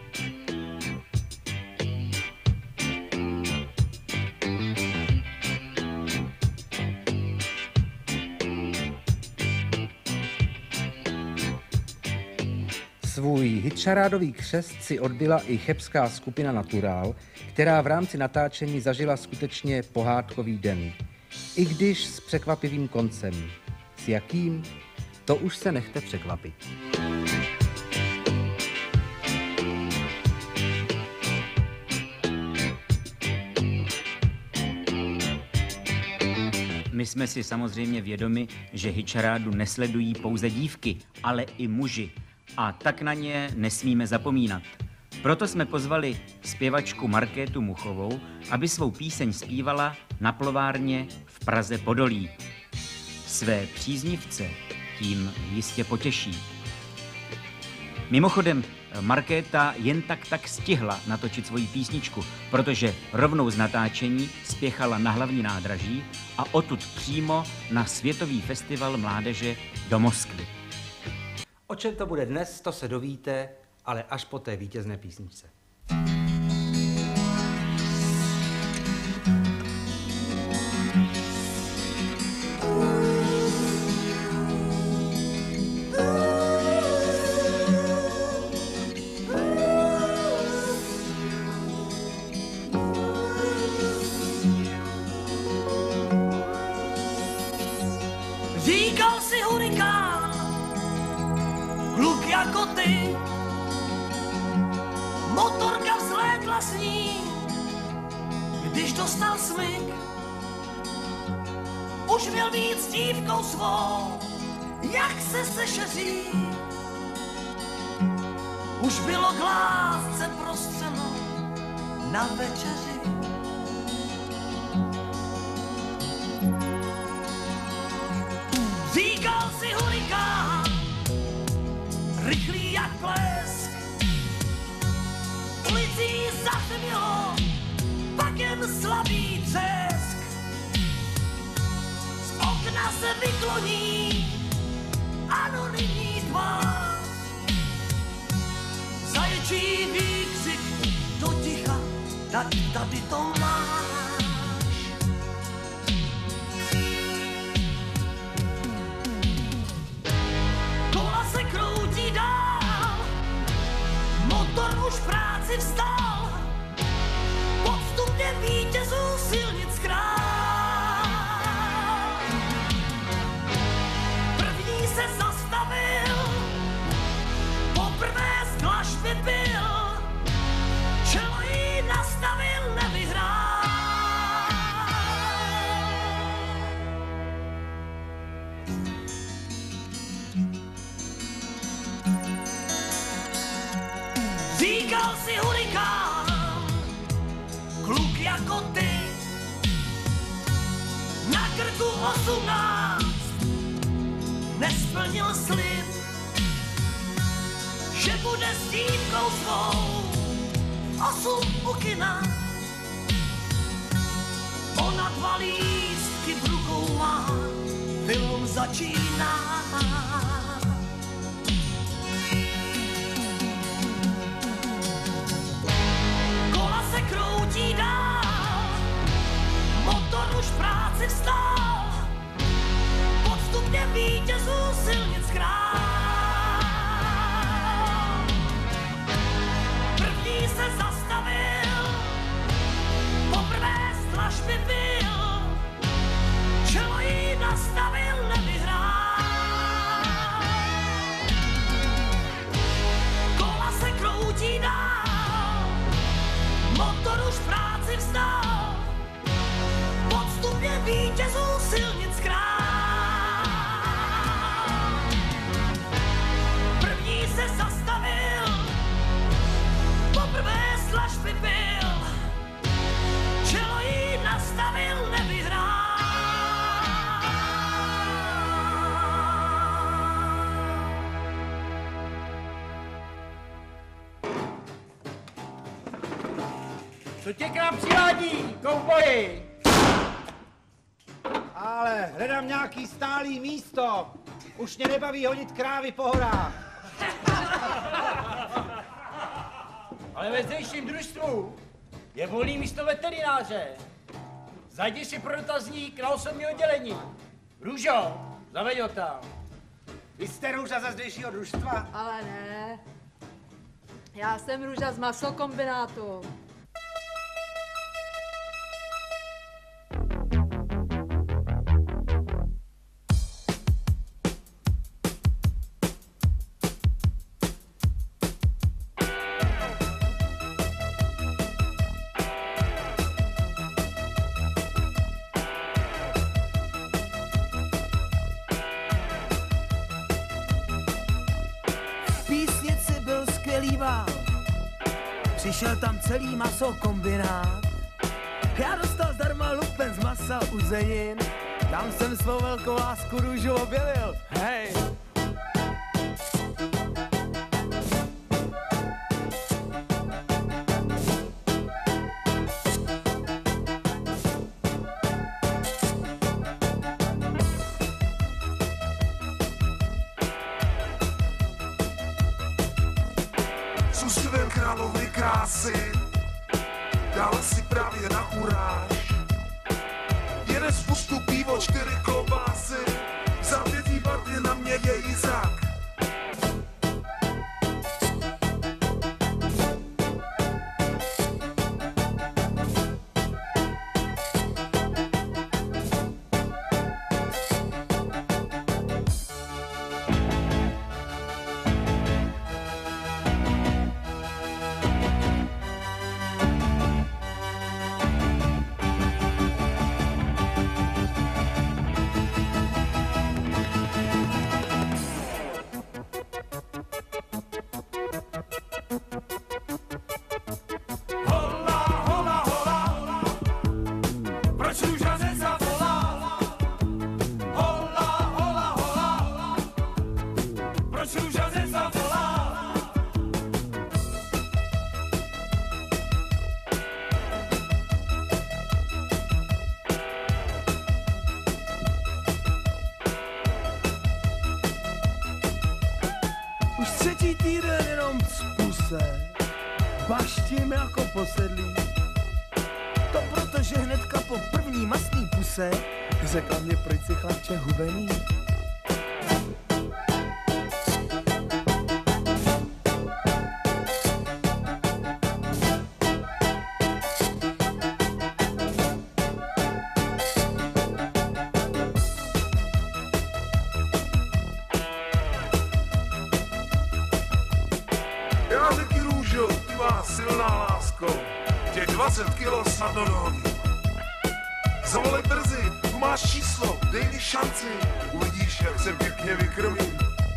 Svůj hitšarádový křest si odbyla i chebská skupina Natural, která v rámci natáčení zažila skutečně pohádkový den. I když s překvapivým koncem. S jakým? To už se nechte překvapit. My jsme si samozřejmě vědomi, že Hičarádu nesledují pouze dívky, ale i muži. A tak na ně nesmíme zapomínat. Proto jsme pozvali zpěvačku Markétu Muchovou, aby svou píseň zpívala na plovárně v Praze Podolí. Své příznivce tím jistě potěší. Mimochodem, Markéta jen tak tak stihla natočit svoji písničku, protože rovnou z natáčení spěchala na hlavní nádraží a odtud přímo na Světový festival mládeže do Moskvy. O čem to bude dnes, to se dovíte, ale až po té vítězné písničce. Říkal si hurikán, kluk jako ty, motorka vzlétla s ní, když dostal smyk. Už měl být s dívkou svou, jak se sešeří. Už bylo k lásce prostřeno na večeři. Říkal si hurikán, rychlý jak blesk, ulicí zatmělo, pak jen slabý třesk. Z okna se vykloní anonymní tvář, zaječí výkřik do ticha, tak tady to máš. Kola se kroutí dál, motor už v práci vstal, podstupně vítězů silnic král. První se zastavil, poprvé z dlažby byl, čelo jí nastavil, nevyhrál. Říkal si hurikán, kluk jako ty, na krku osmnáct, nesplnil slib, že bude s dívkou svou osm u kina. Ona dva lístky v rukou má, film začíná. Kola se kroutí dál, motor už v práci vstal, podstupně vítězů silnic král. První se zastavil, poprvé z dlažby byl, čelo jí nastavil, nevyhrál. Kola se kroutí dál, motor už v práci vstal, podstupně vítězů silnic král. První se zastavil, poprvé z dlažby byl, čelo jí nastavil, nevyhrál. Co tě k nám přivádí, kouboji? Ale hledám nějaký stálý místo. Už mě nebaví hodit krávy po horách. Ale ve zdejším družstvu je volný místo veterináře. Zajdi si pro dotazník na osobní oddělení. Růžo, zaveď ho tam. Vy jste Růža ze zdejšího družstva? Ale ne. Já jsem Růža z masokombinátu. V písnici byl skvělý vál, Přišel tam celý masokombinát. Já dostal zdarma lupen z masa uzenin. Tam jsem svou velkou lásku růžu objevil. Hej! S úsměvem královny krásy, dále si právě na uráž. Jeden z pustu pivo, čtyři klobásy, zápětí barvě na mě její zrak. Už třetí týden jenom cpuse, baštím jako posedlý. To proto, že hnedka po první mastný puse řekla mě, proč si chlapče hubený. Já řekni růžo, ty má silná lásko, těch dvacet kilo snad do nohy. Zavolej brzy, tu máš číslo, dej mi šanci, uvidíš, jak se pěkně vykrmím.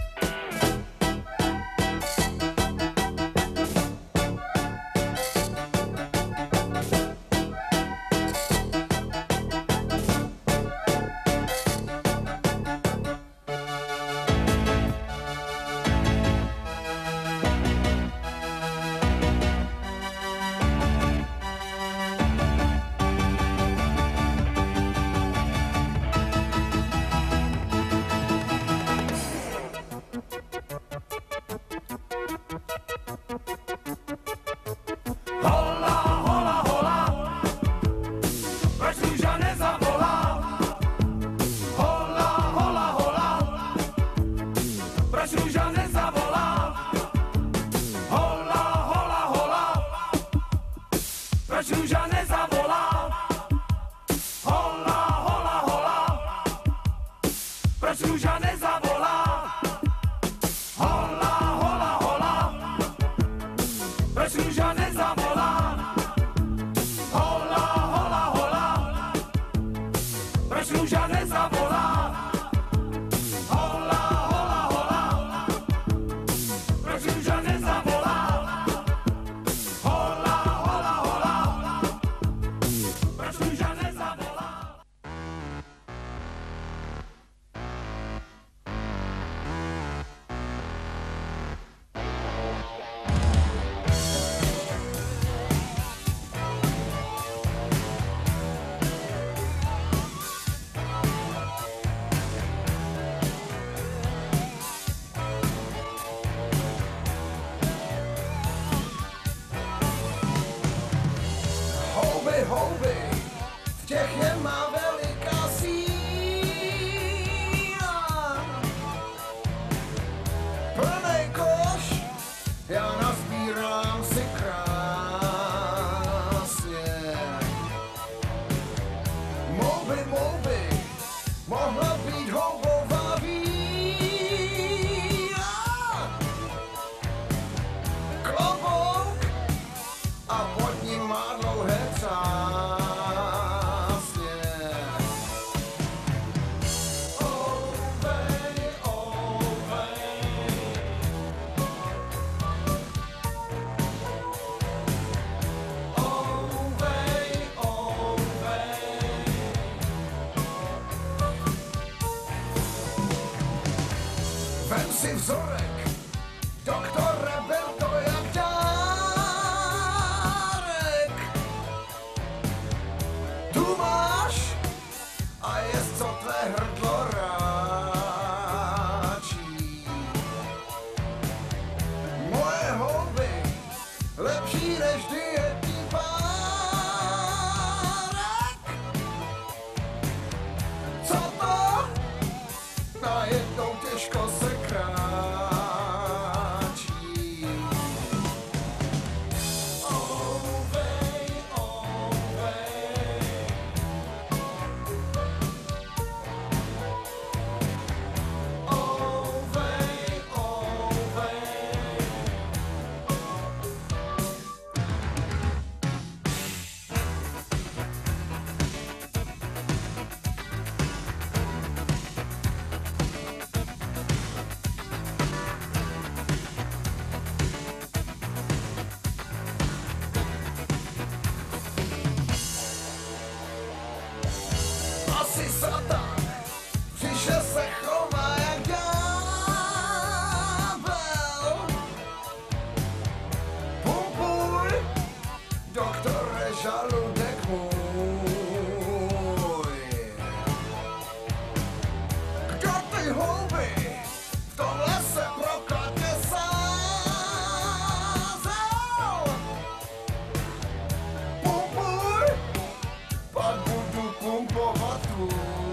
Proč růža nezavolá? Hola, hola, hola. Proč růža nezavolá? Hola, hola, hola. Proč růža nezavolá? Hola, hola, hola. Proč růža nezavolá? Hola, hola, hola. Proč růža nezavolá? Hola, hola, hola. Proč růža nezavolá? Houby, houby, v těch je má veliká síla. Plnej koš, já nazbírám si krásně. Mouby, mouby, mohla být houbová víla. Klobouk a pod ním má dlouhé cásně. Ouvej, ouvej. Vem si vzorek, doktore, byl to jak dárek. Tu máš a jest co tvé hrdlo ráčí. Moje houby lepší než dietní párek. Co to? Najednou těžko se kráčí. Ouvej, ouvej. Ouvej, ouvej. Asi satan, přišel se chová jak ďábel. Pumpuj, doktore, žaludek můj. Kdo ty houby v tom lese prokladně sázel? Pumpuj, pak budu pumpovat tvůj.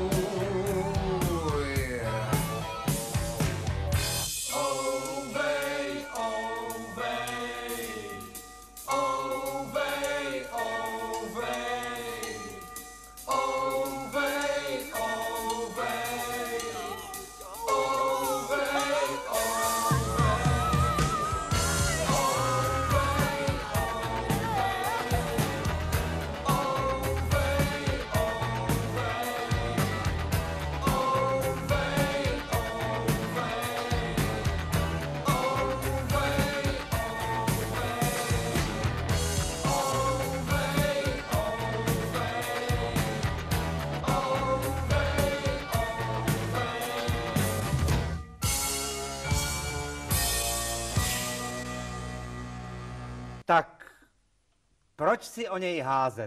Ouvej, ouvej. Ouvej, ouvej. Ouvej, ouvej. Ouvej, Tak proč si o něj házet?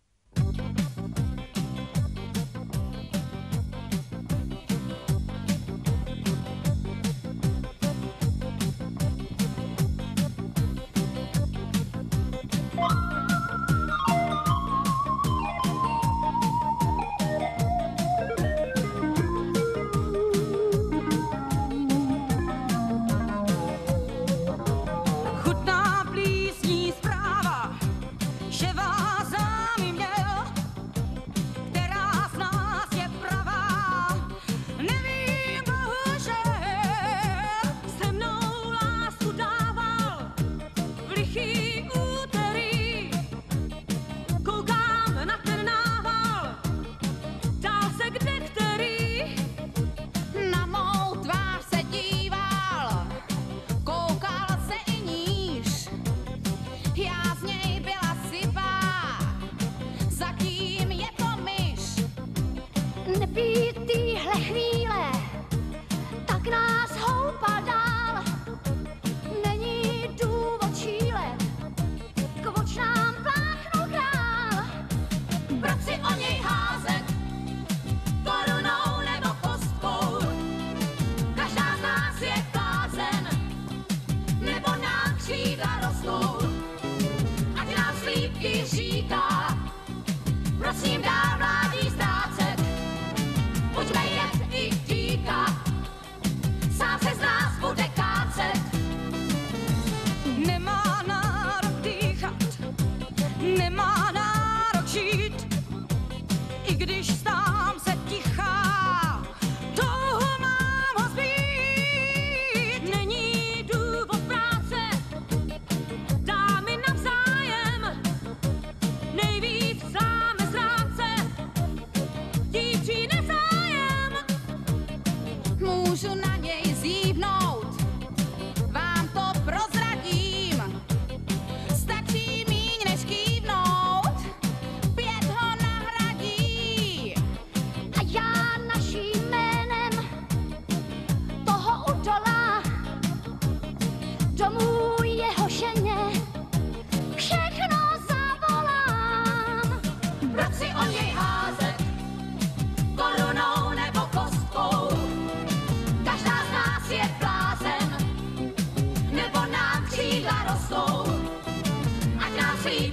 Chutná plísní zpráva, že vás zámi měl, která z nás je pravá. Nevím, bohužel, se mnou lásku dával v lichý úterý. Koukám na ten nával, dál se kde který. Na mou tvář se díval, koukal se i níž. Já z něj byla sypá, zatím je to myš. Nebýt týhle chvíle, tak nás houpa dál. Není důvod šílet, k očám pláchnu král. Proč si o něj házet korunou nebo kostkou? Každá z nás je blázen, nebo nám křídla rostou. Ať nám slípky říká, prosím dál mládí ztrácet. Pojďme jet i díka, sám se z nás bude kácet. Nemá nárok dýchat, nemá nárok žít, i když stám se tichá, toho mám ho zbít. Není důvod práce, dá mi navzájem, nejvíc známe zrádce, dívčí nezájem. Můžu na něj zívnout, vám to prozradím, stačí míň než kývnout, pět ho nahradí. A já naším jménem toho udolám.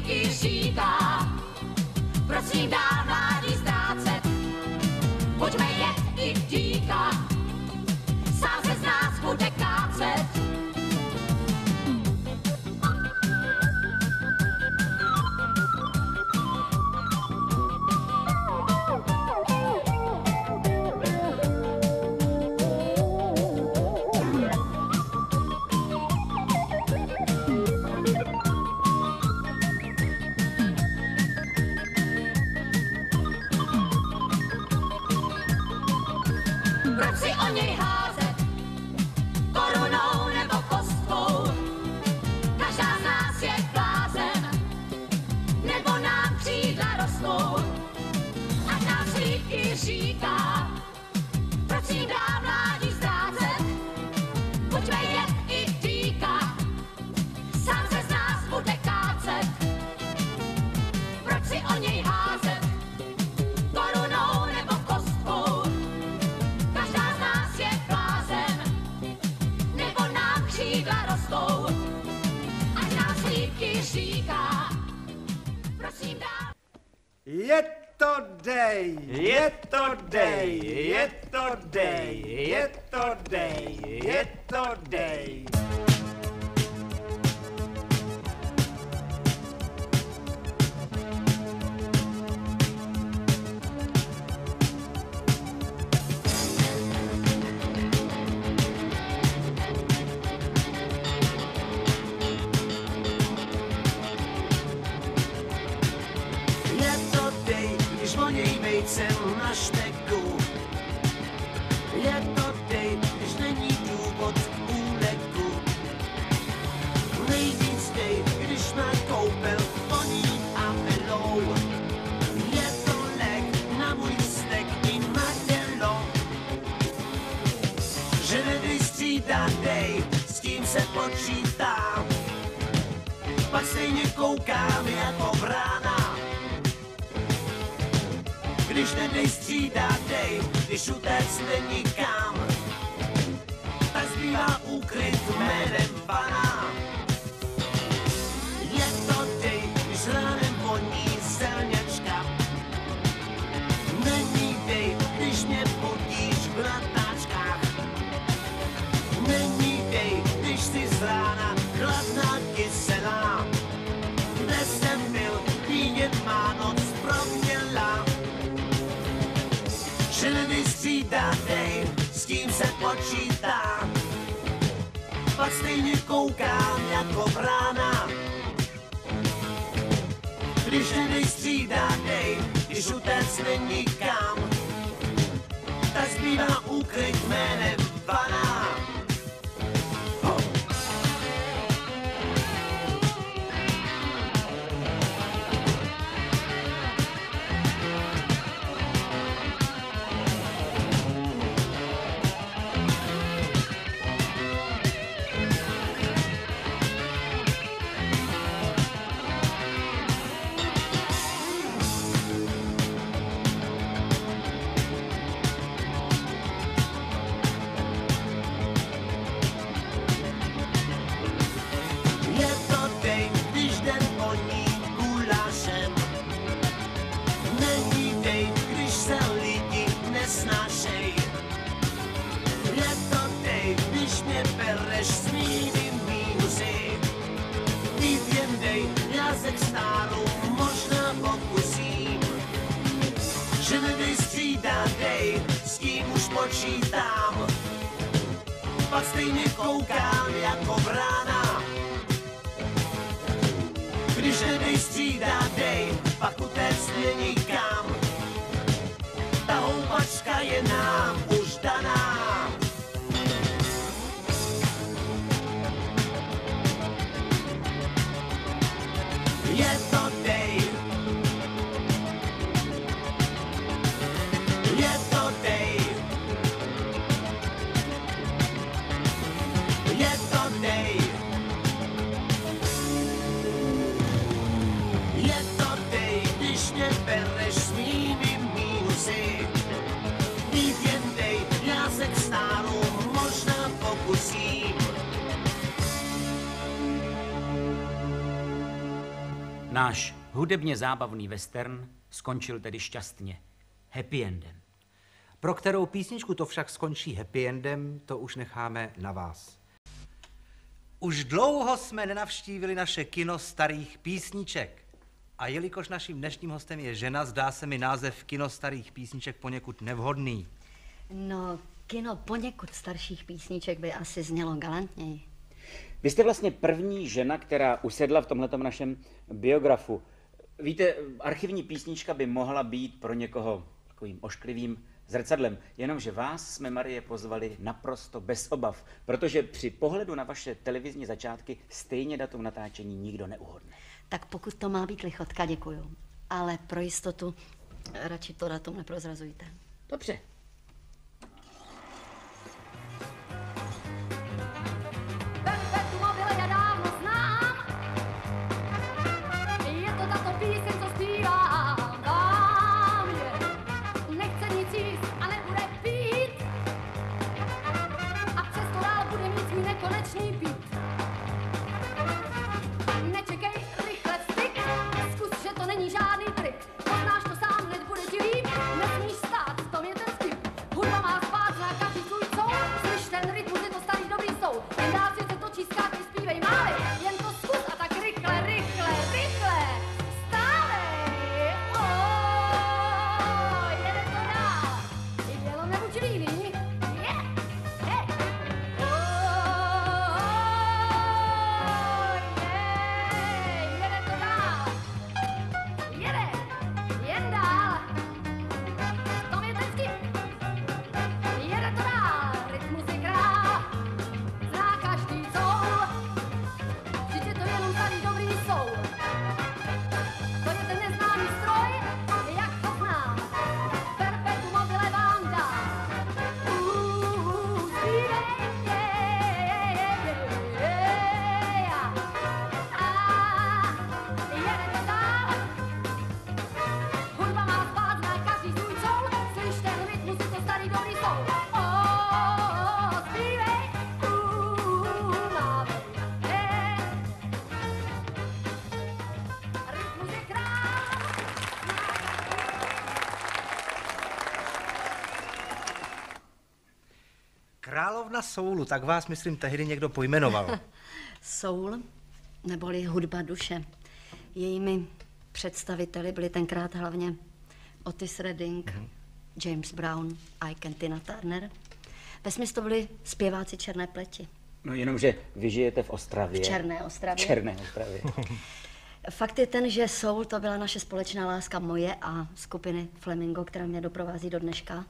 slívky říká, prosím dál mládí ztrácet, pojďme jet i díka, sám se z nás bude kácet. Proč si o něj házet korunou nebo kostkou? Každá z nás je blázen, nebo nám křídla rostou. Ať nám slívky říká, prosím dá mládí ztrácet, pojďme jet i dýka, sám se z nás bude kácet. Proč si o něj házet korunou nebo kostkou? Každá z nás je blázen, nebo nám křídla rostou. Ať nám slívky říká, prosím dál. Je to dej, je to dej, je to dej, je to dej, je to dej. Je to dej, když voněj vejcem na šteku. Je to dej, když není důvod k úleku. Nejvíc dej, když na koupel voní a melou. Je to lék na můj vztek i na tělo. Že nedej střídá dej, s tím se počítá. Pak stejně koukám jako vrána. Když nedej střídá dej, když utéct není kam, tak zbývá úkryt jménem pana. Je to dej, když ránem voní silněčka. Není dej, když mě budíš v natáčkách. Není dej, když jsi z rána chladná kyselá. Dnes jsem byl, vidět má noc proměla. Že nedej střídá dej, s tím se počítá. Pak stejně koukám jako vrána. Když nedej střídá dej, když utéct není kam, tak zbývá úkryt jménem pana. Je to dej, když den voní gulášem. Není dej, když se lidi nesnášej. Je to dej, když mě bereš s mými mínusy. Víc jen dej, já se k stáru možná pokusím. Že nedej střídá dej, s tím už počítám. Pak stejně koukám jako vrána. Když nedej střídá dej, pak utéct není kam. Ta houpačka je nám už daná. Je to dej. Je to dej. Je to dej. Je to dej, když mě bereš s mými mínusy. Víc jen dej, já se k Náš hudebně zábavný western skončil tedy šťastně. Happy endem. Pro kterou písničku to však skončí happy endem, to už necháme na vás. Už dlouho jsme nenavštívili naše kino starých písniček. A jelikož naším dnešním hostem je žena, zdá se mi název kino starých písniček poněkud nevhodný. No, kino poněkud starších písniček by asi znělo galantněji. Vy jste vlastně první žena, která usedla v tomhletom našem biografu. Víte, archivní písnička by mohla být pro někoho takovým ošklivým zrcadlem, jenomže vás jsme, Marie, pozvali naprosto bez obav, protože při pohledu na vaše televizní začátky stejně datum natáčení nikdo neuhodne. Tak pokud to má být lichotka, děkuju. Ale pro jistotu radši to datum neprozrazujte. Dobře. Královna soulu, tak vás, myslím, tehdy někdo pojmenoval. Soul, neboli hudba duše. Jejími představiteli byli tenkrát hlavně Otis Redding, mm-hmm. James Brown a Tina Turner. Vesměs to byli zpěváci černé pleti. No jenomže vy žijete v Ostravě. V Černé Ostravě. Černé Ostravě. Fakt je ten, že soul to byla naše společná láska moje a skupiny Flamingo, která mě doprovází do dneška.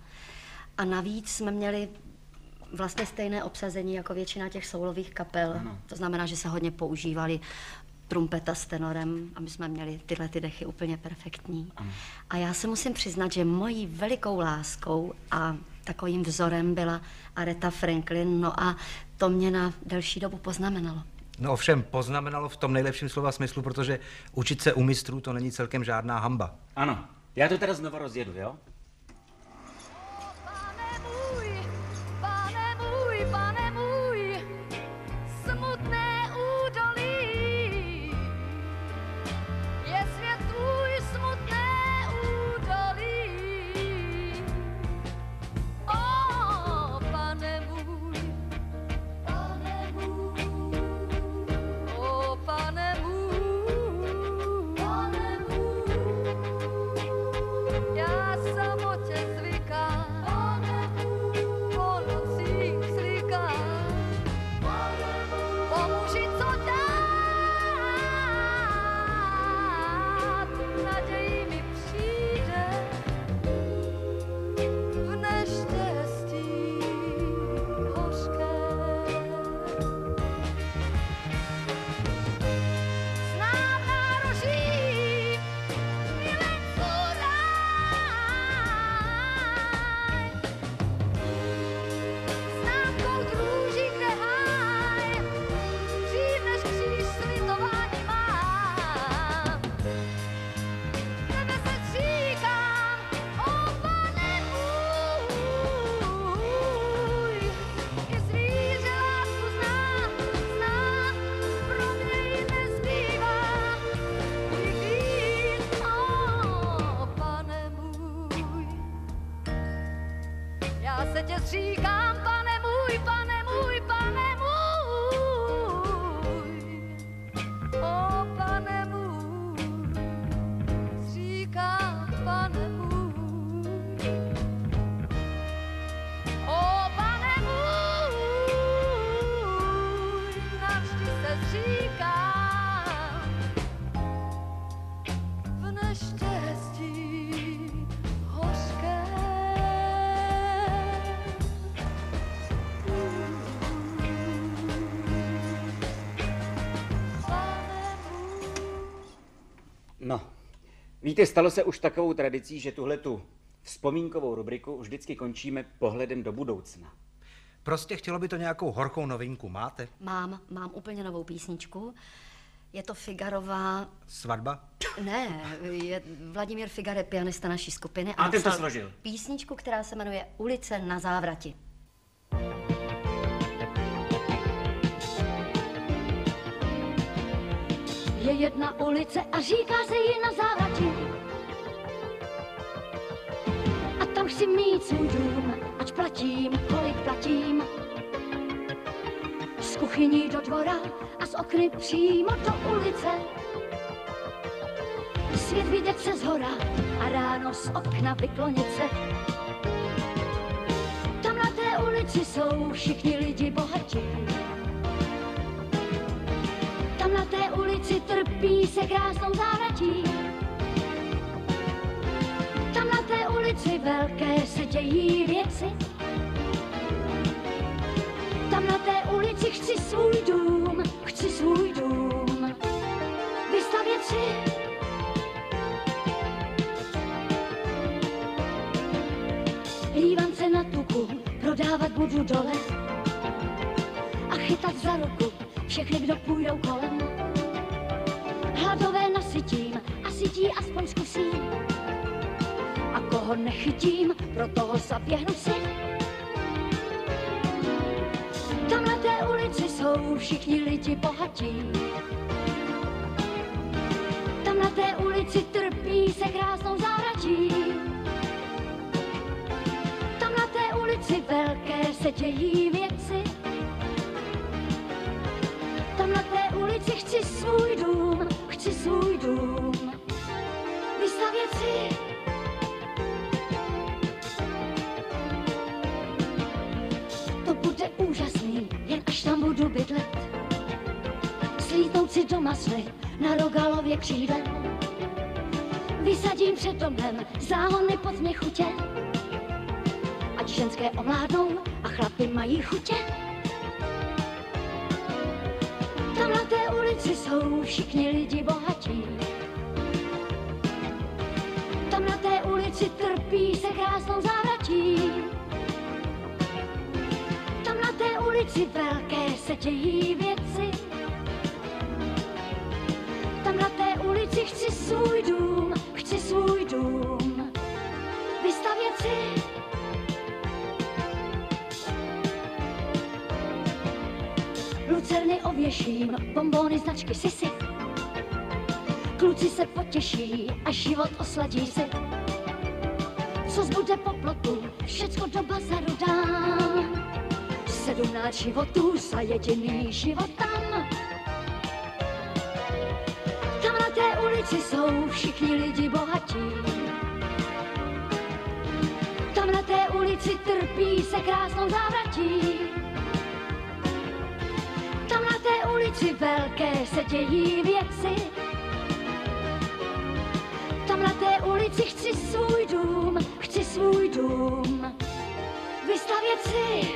A navíc jsme měli vlastně stejné obsazení jako většina těch soulových kapel. Ano. To znamená, že se hodně používali trumpeta s tenorem a my jsme měli tyhle ty dechy úplně perfektní. Ano. A já se musím přiznat, že mojí velikou láskou a takovým vzorem byla Aretha Franklin, no a to mě na delší dobu poznamenalo. No ovšem, poznamenalo v tom nejlepším slova smyslu, protože učit se u mistrů to není celkem žádná hamba. Ano, já to teda znovu rozjedu, jo? Já jsem zase tě stříkám, pane můj, pane můj, pane můj. O, pane můj, stříkám, pane můj. O, pane můj, navždy se stříkám v neštěstí hořké. No, víte, stalo se už takovou tradicí, že tuhle tu vzpomínkovou rubriku už vždycky končíme pohledem do budoucna. Prostě chtělo by to nějakou horkou novinku. Máte? Mám, mám úplně novou písničku. Je to Figarová... Svatba? Ne, je Vladimír Figar, pianista naší skupiny. A ten to napsal složil. Písničku, která se jmenuje Ulice na závrati. Je jedna ulice a říká se jí na závrati. A tam chci mít svůj dům, ať platím, kolik platím. Z kuchyní do dvora a z okny přímo do ulice. Svět vidět přes hora a ráno z okna vyklonit se. Tam na té ulici jsou všichni lidi bohatí. Tam na té ulici trpí se krásnou závratí. Tam na té ulici velké se dějí věci. Tam na té ulici chci svůj dům, chci svůj dům vystavět si. Lívance na tuku prodávat budu dole a chytat za ruku všechny, kdo půjdou kolem. Hladové nasytím a sytí aspoň zkusím. A koho nechytím, pro toho zaběhnu si. Tam na té ulici jsou všichni lidi bohatí. Tam na té ulici trpí se krásnou závratí. Tam na té ulici velké se dějí věci. Tam na té ulici chci svůj dům, chci svůj dům vystavět si. To bude úžasný, jen až tam budu bydlet. Slítnout si do masly na Rogalově křídle. Vysadím před domem záhony pod měchutě. Ať ženské omládnou a chlapy mají chutě. Tam na té ulici jsou všichni lidi bohatí. Tam na té ulici trpí se krásnou závratí. Tam na té ulici velké se dějí věci. Tam na té ulici chci svůj dům, chci svůj dům vystavět si. Lucerny ověším, bombóny značky Sisi. Kluci se potěší a život osladí si. Co zbude po plotu, všecko do bazaru dám. Sedmnáct životů za jediný život tam. Tam na té ulici jsou všichni lidi bohatí. Tam na té ulici trpí se krásnou závratí. Tam na té ulici velké se dějí věci. Tam na té ulici chci svůj dům, chci svůj dům vystavět si.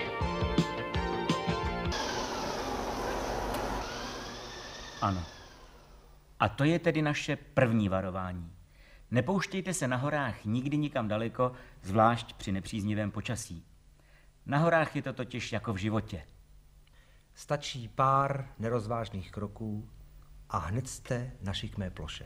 Ano. A to je tedy naše první varování. Nepouštějte se na horách nikdy nikam daleko, zvlášť při nepříznivém počasí. Na horách je to totiž jako v životě. Stačí pár nerozvážných kroků a hned jste na šikmé ploše.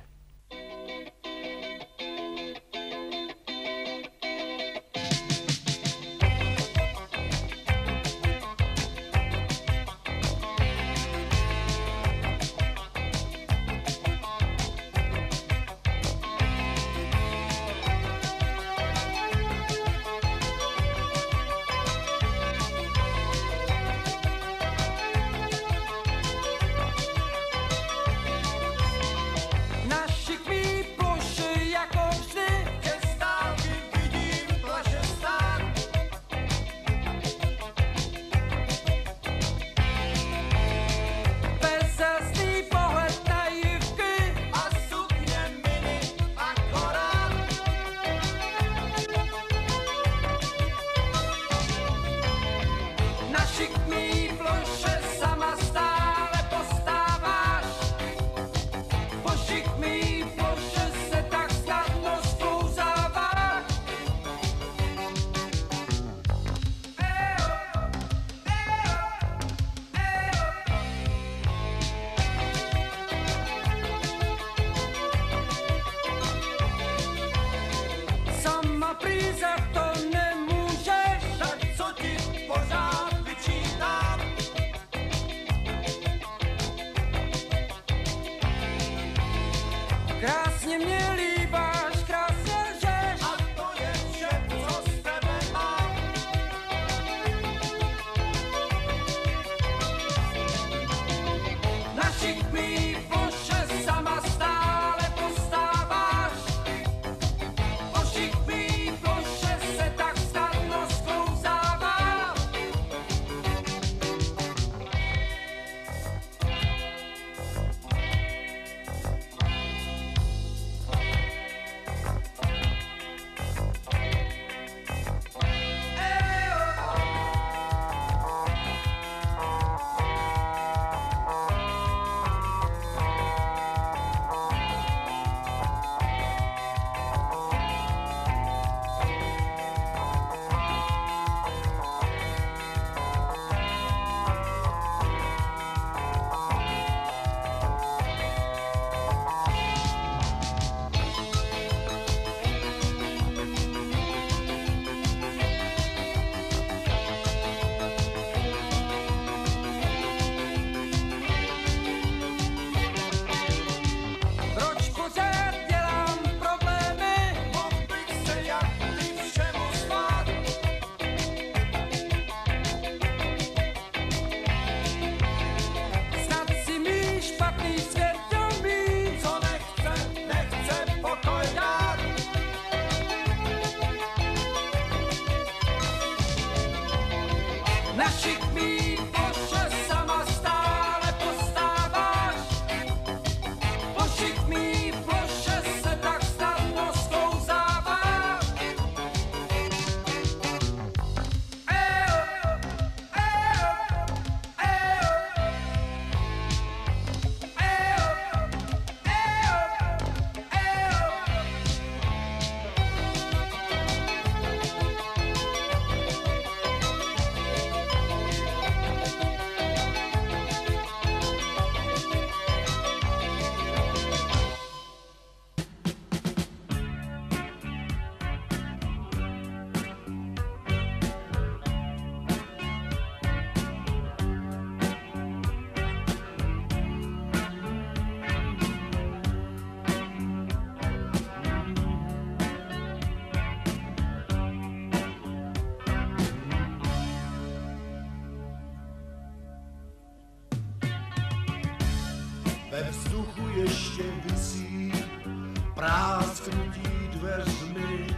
ve vzduchu ještě visí prásknutí dveřmi.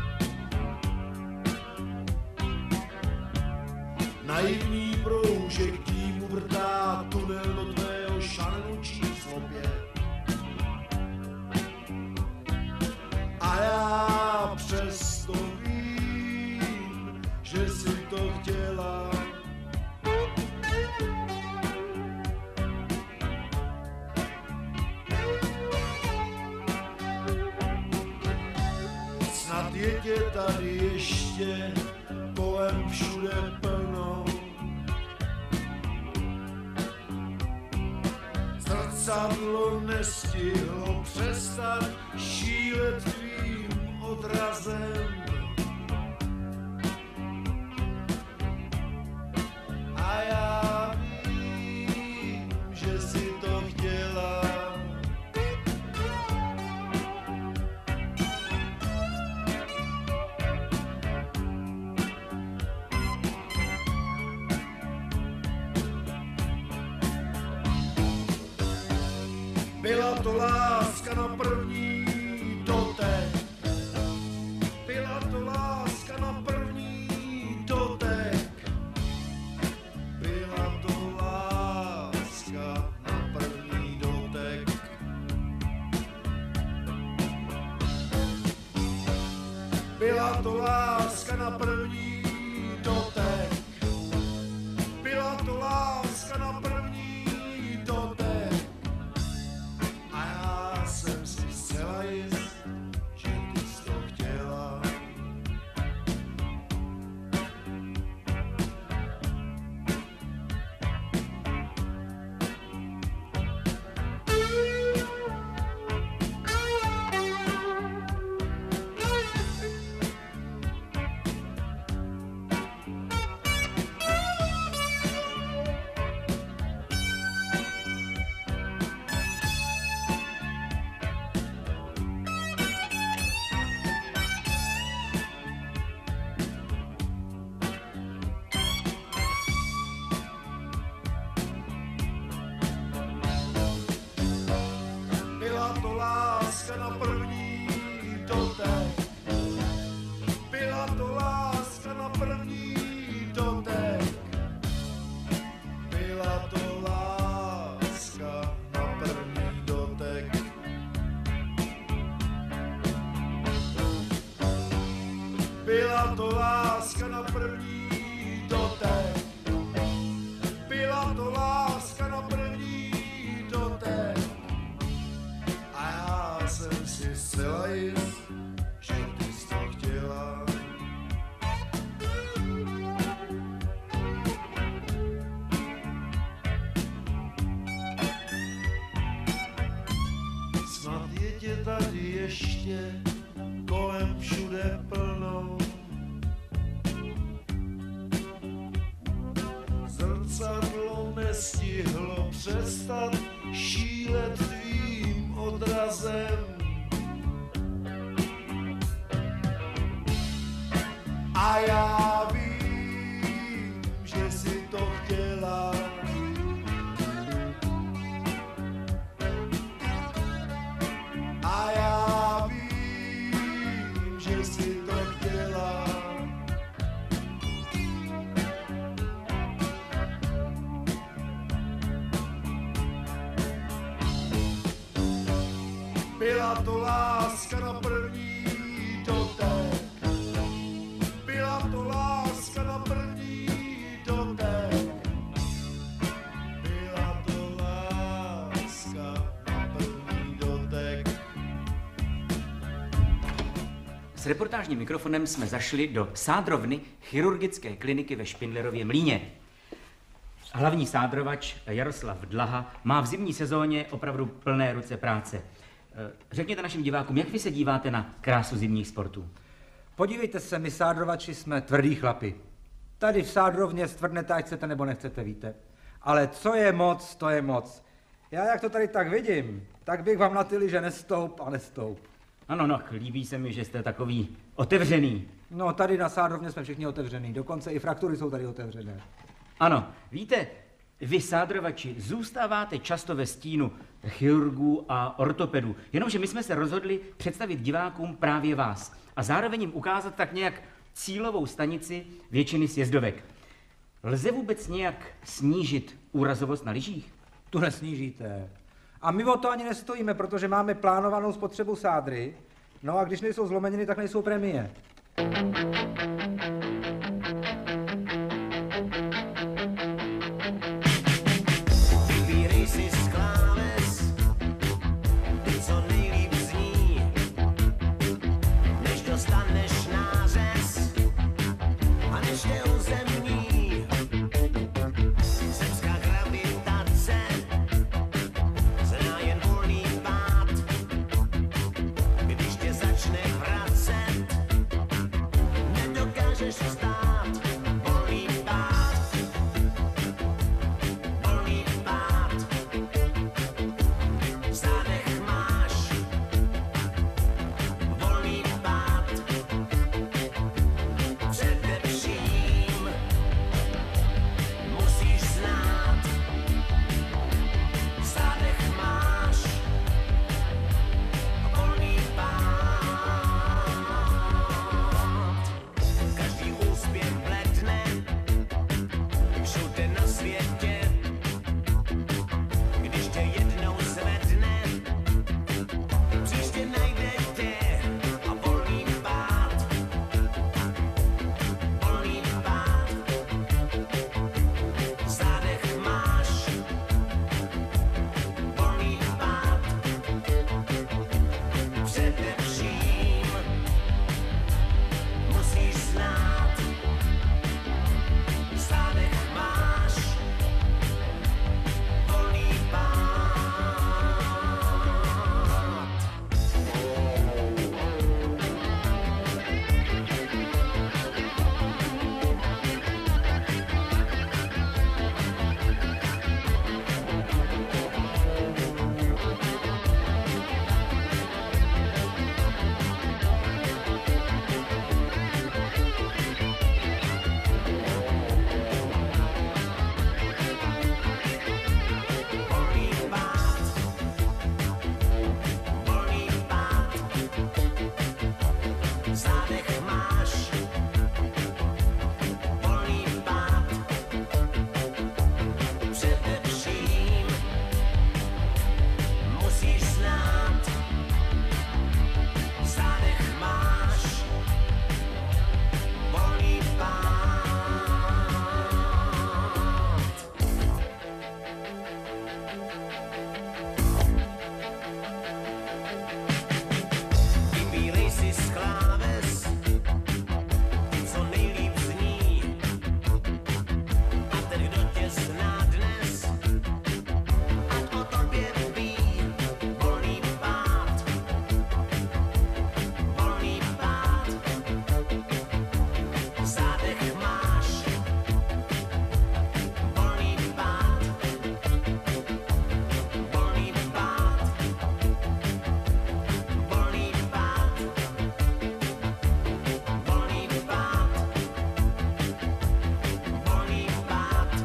Naivní broušek tímu vrtá tunel do tvého šanelu číslo pět. A já přesto vím, že si to chtěla. Snad je tě tady ještě kolem všude plno. Zrcadlo nestihlo přestat šílet tvým odrazem. A já vím, že si to chtěla. Byla to láska na první dotek. Byla to láska na první dotek. Byla to láska na první dotek. Byla to láska na první dotek. Byla to láska na první dotek. A já jsem si zcela jist, že ty jsi to chtěla. Byla to láska na první dotek. Byla to láska na první dotek. Byla to láska na první dotek. Byla to láska na první dotek. Byla to láska na první dotek. A já jsem si zcela jist, že ty jsi to chtěla. Snad je tě tady ještě kolem všude plno. Zrcadlo nestihlo přestat šílet tvým odrazem. A já vím, že si to chtěla. A já vím, že si to chtěla. Byla to láska na první dotek. Byla to láska na první dotek. Byla to láska na první dotek. S reportážním mikrofonem jsme zašli do sádrovny chirurgické kliniky ve Špindlerově Mlýně. Hlavní sádrovač Jaroslav Dlaha má v zimní sezóně opravdu plné ruce práce. Řekněte našim divákům, jak vy se díváte na krásu zimních sportů? Podívejte se, my sádrovači jsme tvrdý chlapi. Tady v sádrovně stvrdnete, ať chcete nebo nechcete, víte. Ale co je moc, to je moc. Já jak to tady tak vidím, tak bych vám na ty lyže nestoup a nestoup. Ano, no, líbí se mi, že jste takový otevřený. No, tady na sádrovně jsme všichni otevřený, dokonce i fraktury jsou tady otevřené. Ano, víte, Vy, sádrovači, zůstáváte často ve stínu chirurgů a ortopedů, jenomže my jsme se rozhodli představit divákům právě vás a zároveň jim ukázat tak nějak cílovou stanici většiny sjezdovek. Lze vůbec nějak snížit úrazovost na lyžích? Tu nesnížíte. A my o to ani nestojíme, protože máme plánovanou spotřebu sádry, no a když nejsou zlomeniny, tak nejsou prémie. Vybírej si z kláves, ty co nejlíp zní, než dostaneš nářez a než tě uzemní. Zemská gravitace zná jen volný pád, když tě začne vracet, nedokážeš vstát. Volný pád, volný pád, v zádech máš volný pád. Především musíš znát, v zádech máš volný pád. Každý úspěch bledne všude na světě, když tě jednou zvedne, příště najde tě a volný pád, volný pád, v zádech máš volný pád. Především musíš znát, v zádech máš volný pád. Volný pád, volný pád, v zádech máš volný pád. Především musíš znát, v zádech máš volný pád. Vybírej si z kláves, ty co nejlíp zní, a ten, kdo tě zná dnes, ať o tobě ví. Volný pád, volný pád, v zádech máš volný pád, volný pád, volný pád, volný pád, volný pád.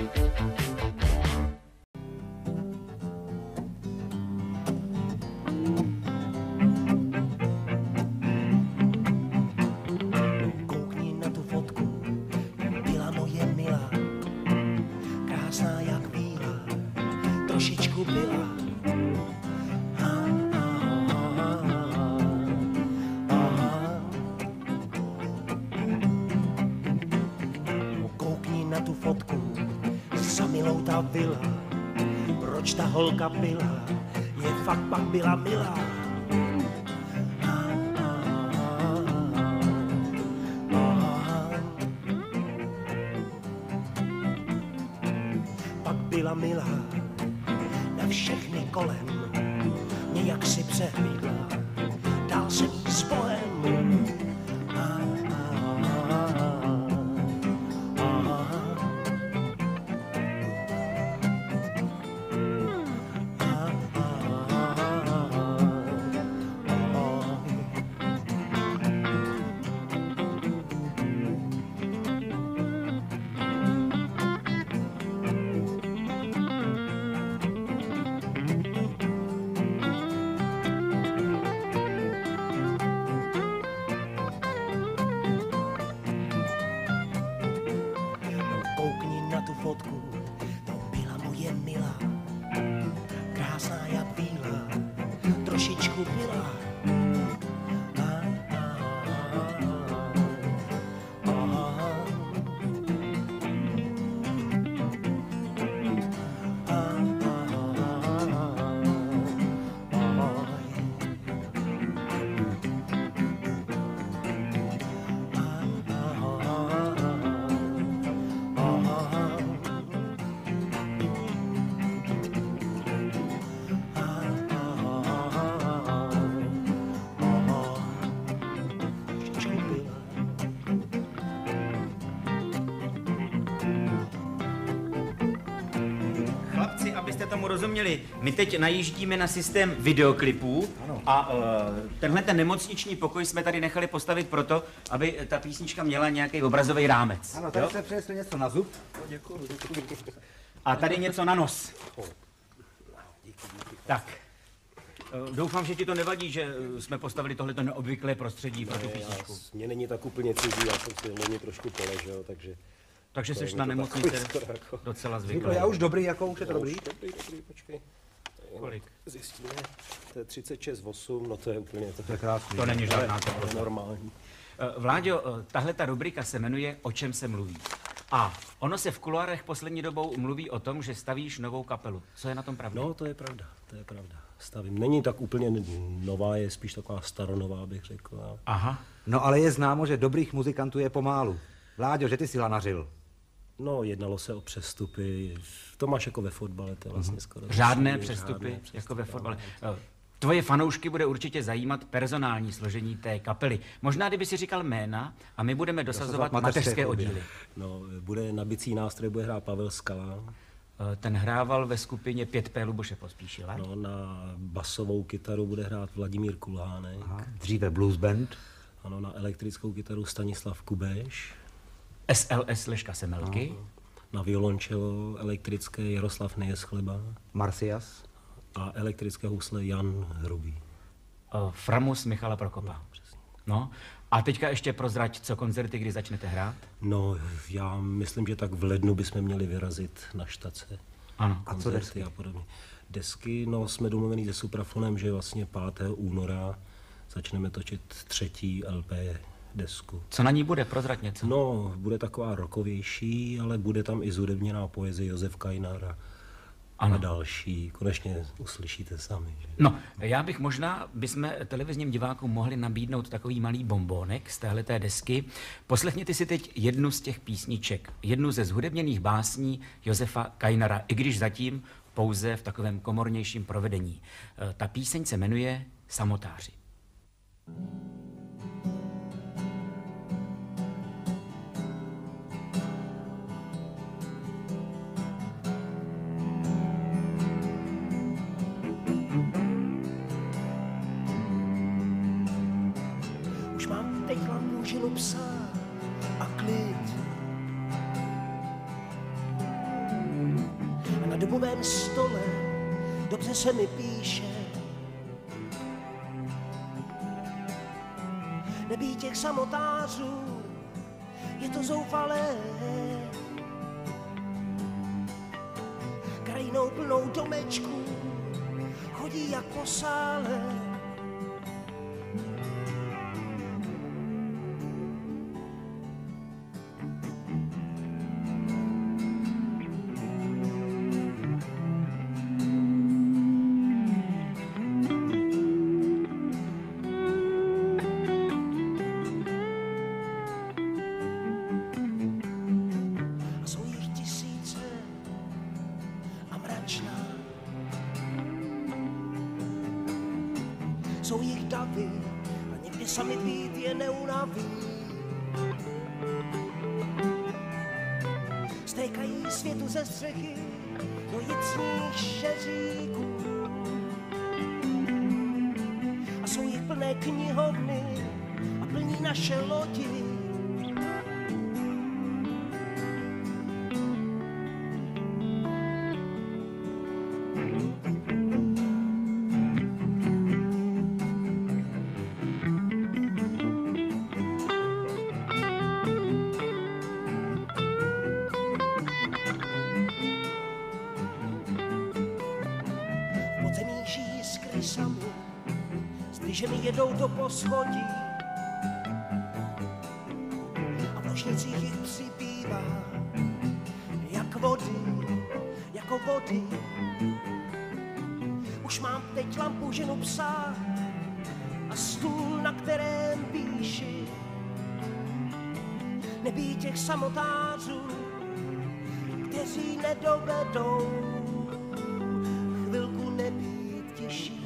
Koukni na tu fotku, byla moje milá, krásná jak víla, trošičku byla. Ah, ah, ah, ah. Koukni na tu fotku, za milou ta vila, proč ta holka byla, je fakt pak byla milá. Pak byla milá na všechny kolem, nějak si přehlídla, dál jsem jí s Bohem. Ah, ah, ah, ah. fotku, to byla moje milá, krásná jak bílá, trošičku byla. Rozuměli, my teď najíždíme na systém videoklipů a uh, tenhle ten nemocniční pokoj jsme tady nechali postavit proto, aby ta písnička měla nějaký obrazový rámec. Ano, tady se přinesli něco na zub. Děkuju, děkuju. A tady něco na nos. Tak. Uh, doufám, že ti to nevadí, že jsme postavili tohleto neobvyklé prostředí pro tu písničku. Mně není tak úplně cizí, já jsem si hlavně trošku poležel, takže... Takže jsi na nemocnici jako... docela zvyklý. Já už dobrý, jako už je to dobrý? Už dobrý, dobrý, počkej. Kolik? Zjistíme, to je třicet šest osm, no to je úplně... To, to je krásný. To není žádná teplota. Normální. Vláďo, tahle ta rubrika se jmenuje O čem se mluví. A ono se v kuloárech poslední dobou mluví o tom, že stavíš novou kapelu. Co je na tom pravda? No, to je pravda, to je pravda. Stavím. Není tak úplně nová, je spíš taková staronová, bych řekl. Aha. No ale je známo, že dobrých muzikantů je pomálu. Vláďo, že ty si lanařil. No, jednalo se o přestupy. To máš jako ve fotbale, to je vlastně skoro... Řádné přestupy, řádné přestupy, jako ve fotbale. Tvoje fanoušky bude určitě zajímat personální složení té kapely. Možná, kdyby si říkal jména a my budeme dosazovat mateřské oddíly. No, bude na bicí nástroj, bude hrát Pavel Skala. Ten hrával ve skupině pět P Luboše Pospíšila. No, na basovou kytaru bude hrát Vladimír Kulhánek. Aha, dříve blues band. Ano, na elektrickou kytaru Stanislav Kubeš. S L S Leška Semelky. Aha. Na violončelo elektrické Jaroslav Nejeschleba. Marcias. A elektrické housle Jan Hrubý. Uh, Framus Michala Prokopa. No, přesně. No, a teďka ještě prozrať, co koncerty, kdy začnete hrát? No, já myslím, že tak v lednu bychom měli vyrazit na štace. Ano. A co desky? A podobně. Desky, no, jsme domluvený se Suprafonem, že vlastně pátého února začneme točit třetí L P desku. Co na ní bude? Prozrať něco. No, bude taková rockovější, ale bude tam i zhudebněná poezie Josef Kajnar a, a další. Konečně uslyšíte sami. Že? No, já bych možná, bychom televizním divákům mohli nabídnout takový malý bombónek z téhleté desky. Poslechněte si teď jednu z těch písniček, jednu ze zhudebněných básní Josefa Kajnara, i když zatím pouze v takovém komornějším provedení. Ta píseň se jmenuje Samotáři. Už mám teď hlavnou žilu psa a klid. A na dobovém stole dobře se mi píše. Nebýt těch samotářů, je to zoufalé. Krajinou plnou domečků chodí jak po sále. Jsou jich davy a někdy sami být je neunaví. Stékají světu ze střechy do jicných šeříků. A jsou jich plné knihovny a plní naše lodi. ženy jedou do poschodí a v nožnicích jich přibývá jak vody, jako vody. Už mám teď lampu, ženu, psa a stůl, na kterém píši. Nebýt těch samotářů, kteří nedovedou chvilku nebýt tiší.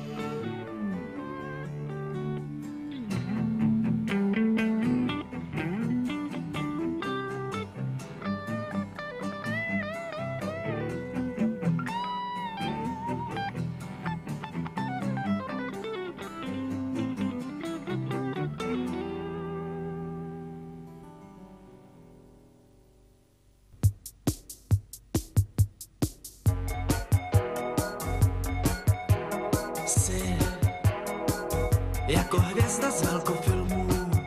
Jako hvězda z velkofilmů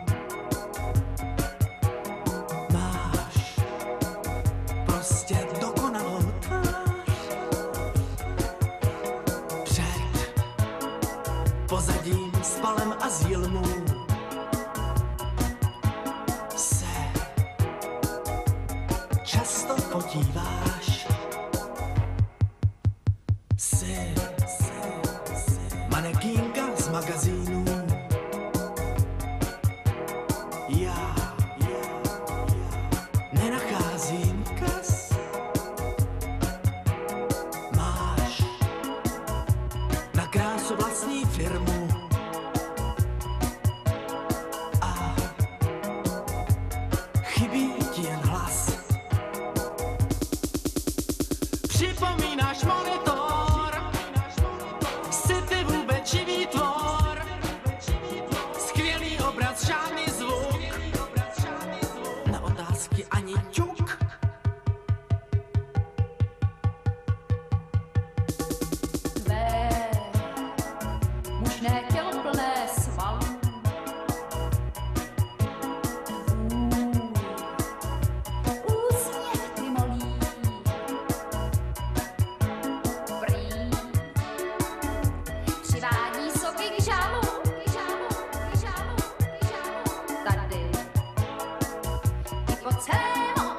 máš prostě dokonalou tvář. Před pozadím s palem a zílmů se často podíváš. Jsi manekínka z magazínu. Já, já, já nenacházím kas. Máš na krásu vlastní firmu a chybí ti jen hlas. Připomínáš monitor, jsi ty vůbec živý tvor. Skvělý obraz, žádný zvuk, na otázky ani ťuk. Tvé mužné tělo plné svalů, úsměv ty molí, prý přivádí soky k žálu, k žálu, k žálu, k žálu. Tady i po celém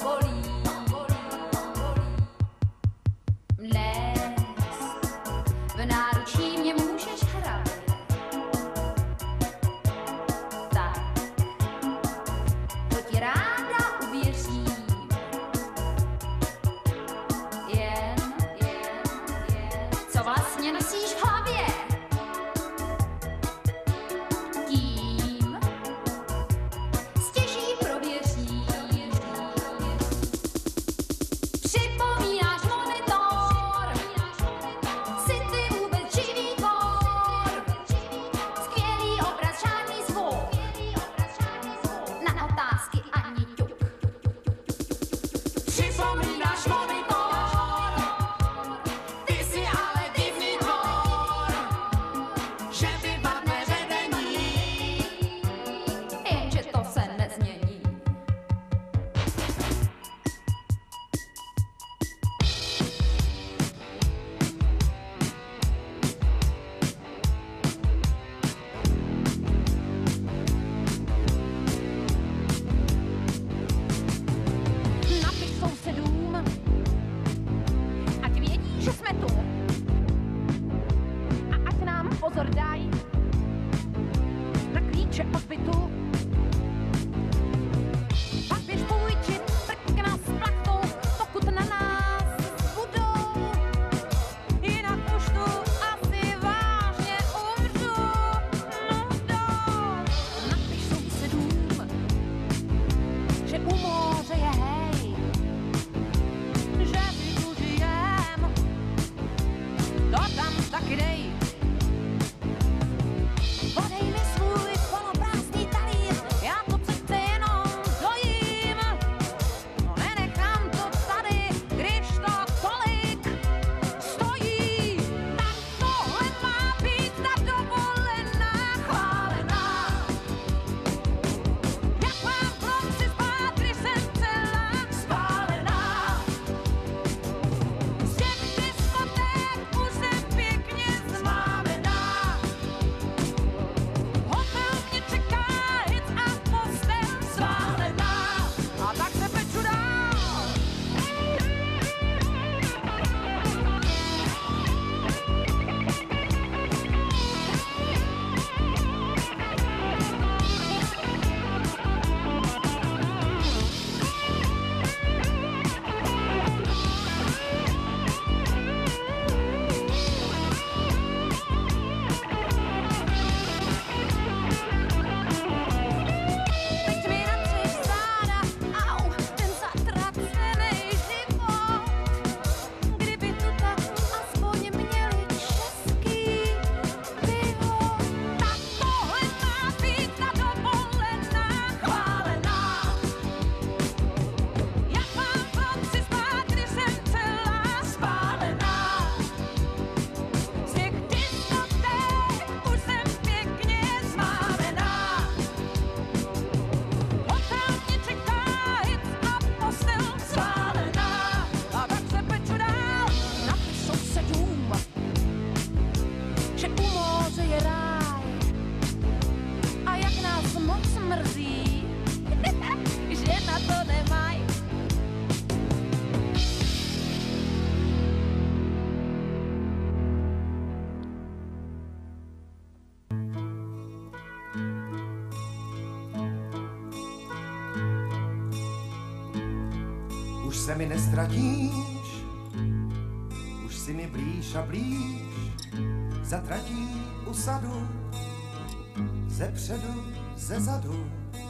Už se mi nestratíš, už si mi blíž a blíž, zatratí u sadu, ze předu, ze zadu,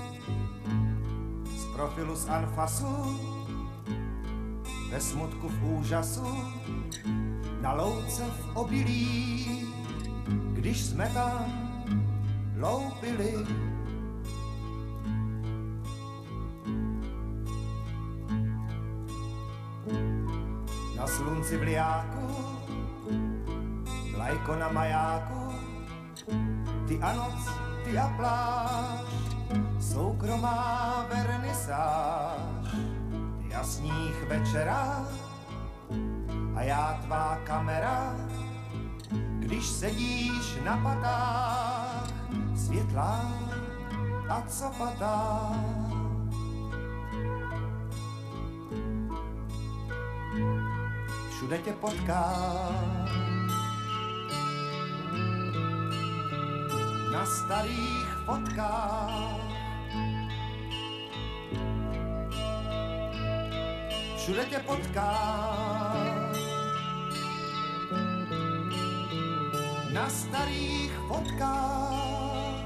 z profilu z anfasu, ve smutku v úžasu, na louce v obilí, když jsme tam loupili. Na slunci v liáku, lajko na majáku, ty a noc, ty a pláž, soukromá vernisáž, ty a sníh večera a já tvá kamera, když sedíš na patách, světlá a copatá. Všude tě potkám, na starých fotkách. Všude tě potkám, na starých fotkách.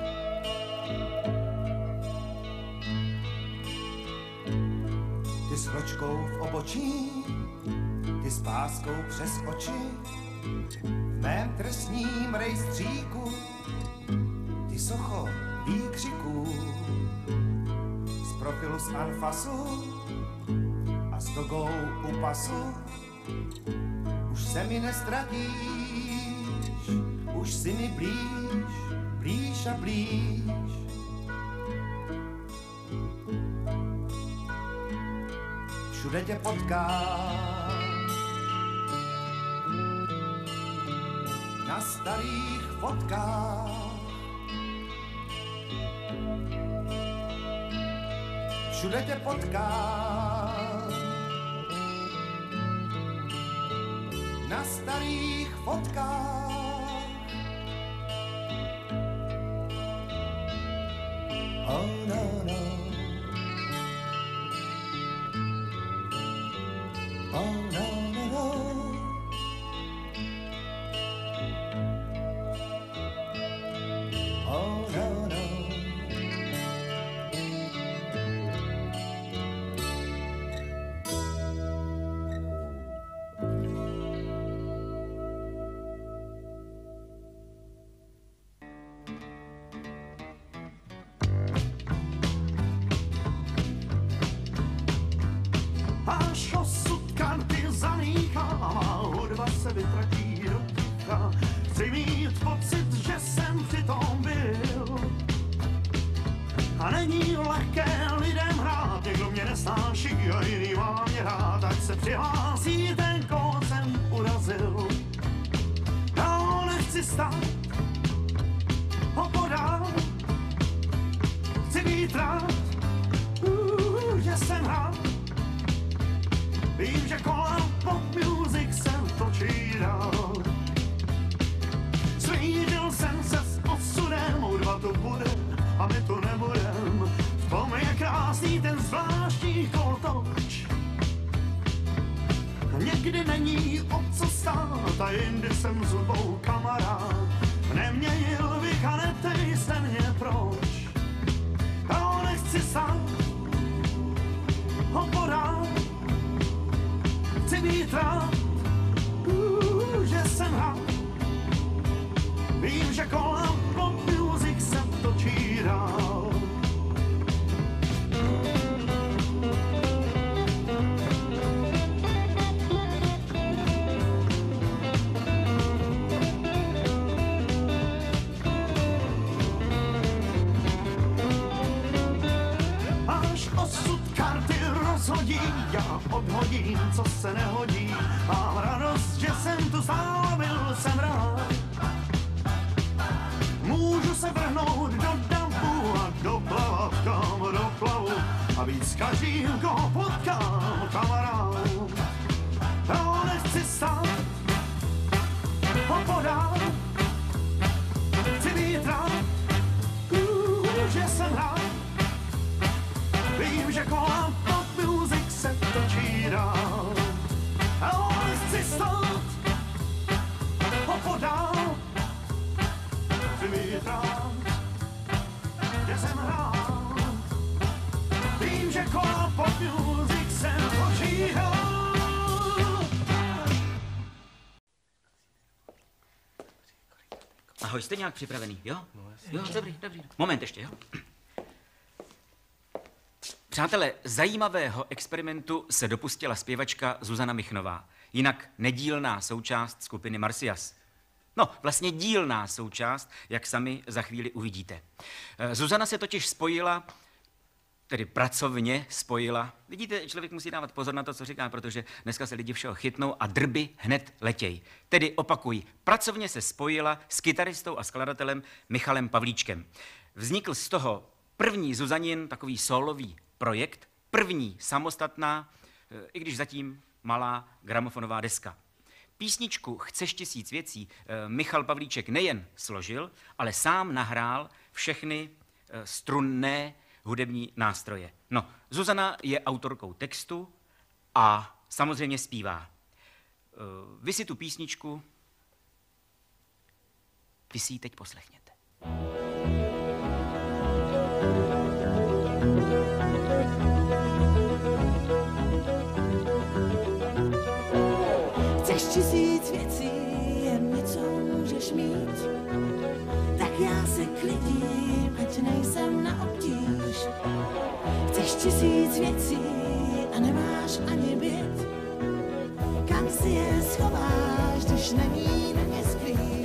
Ty s vločkou v obočí, ty s páskou přes oči, v mém trestním rejstříku, ty socho výkřiků, z profilu z anfasu a s togou u pasu, už se mi nestratíš, už si mi blíž, blíž a blíž. Všude tě potkám, na starých fotkách. Všude tě potkám, na starých fotkách. Oh no no. Oh no no no. Oh no no. Až osud karty zamíchá, hudba se vytratí do ticha. Chci mít pocit, že jsem přitom byl. A není lehké lidem hrát, někdo mě nesnáší a jiný má mě rád. Ať se přihlásí ten, koho jsem urazil. Já nechci stát opodál, chci být rád, uh, že jsem rád. Vím, že kolem pop music se točí dál. Smířil jsem se s osudem, hudba to bude a my to nebudem. V tom je krásný ten zvláštní kolotoč. Někdy není o co stát a jindy jsem s hudbou kamarád. Neměnil bych a neptej se mě proč. Já nechci stát opodál, chci být rád, uh, že jsem rád. Vím, že kolem pop music se točí dál. Až osud karty rozhodí, já odhodím, co se nehodí. Mám radost, že jsem tu stále byl, jsem rád. Můžu se vrhnout do davu a doplavat kam doplavu a být s každým, koho potkám, kamarád. Já nechci stát opodál, chci být rád, uh, že jsem rád. Vím, že kolem pop music se točí dál. Chci mít rád, že jsem hrál. Vím, že kolo pop music jsem počíhal. Ahoj, jste nějak připravený, jo? Jo, dobrý, dobrý. Moment ještě, jo? Přátelé, zajímavého experimentu se dopustila zpěvačka Zuzana Michnová, jinak nedílná součást skupiny Marsyas. No, vlastně dílná součást, jak sami za chvíli uvidíte. Zuzana se totiž spojila, tedy pracovně spojila. Vidíte, člověk musí dávat pozor na to, co říká, protože dneska se lidi všeho chytnou a drby hned letěj. Tedy opakuji, pracovně se spojila s kytaristou a skladatelem Michalem Pavlíčkem. Vznikl z toho první Zuzanin takový sólový projekt, první samostatná, i když zatím malá gramofonová deska. Písničku Chceš tisíc věcí Michal Pavlíček nejen složil, ale sám nahrál všechny strunné hudební nástroje. No, Zuzana je autorkou textu a samozřejmě zpívá. Vy si tu písničku, vy si ji teď poslechněte. Chceš tisíc věcí, jen něco můžeš mít, tak já se klidím, ať nejsem na obtíž. Chceš tisíc věcí a nemáš ani byt, kam si je schováš, když na ní nemyslíš.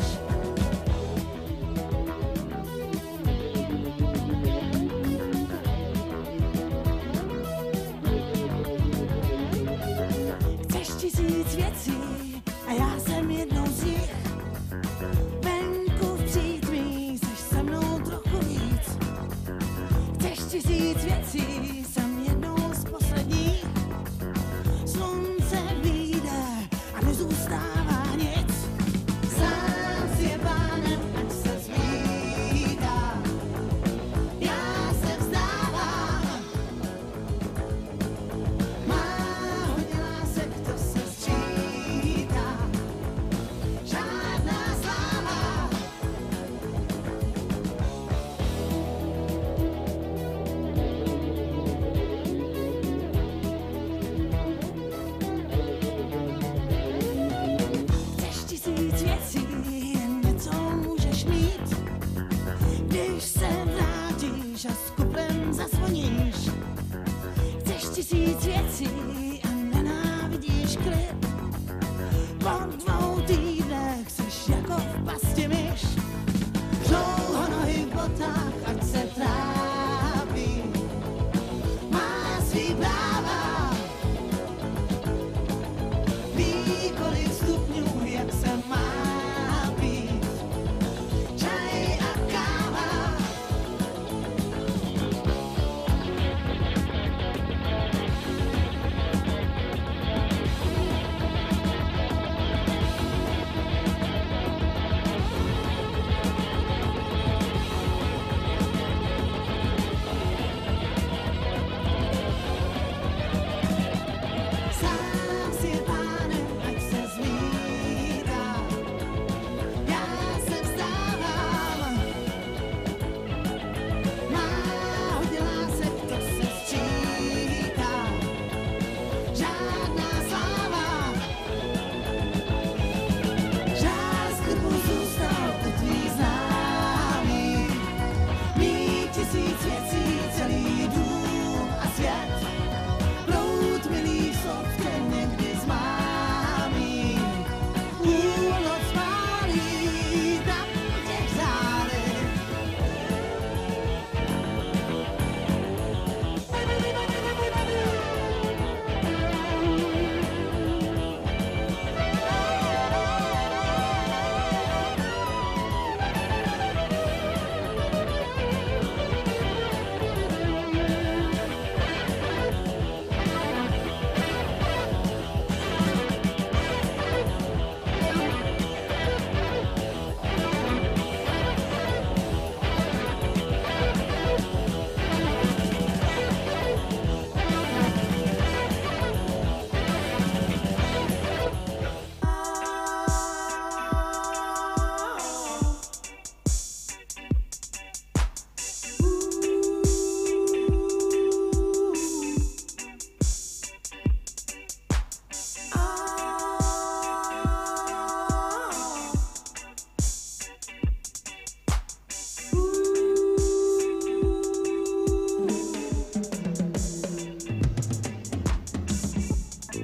Chceš tisíc věcí a já jsem jednou z nich. Venku v přítmí seš se mnou trochu víc. Chceš tisíc věcí, jsem jednou z posledních. Slunce vyjde a nezůstává nic. Sám si je pánem, ať se zmítá. Já se vzdávám. Má hodně lásek, to se sčítá. Žádná sláva. Chceš tisíc věcí, jen něco můžeš mít. Když se vrátíš a s kuplem zazvoníš. Chceš tisíc věcí a nenávidíš klid. Po dvou týdnech seš jako v pasti myš. Dlouho nohy v botách, ať se trápí. Má svý práva. Ví, kolik stupňů, jak se má pít. Čaj a káva.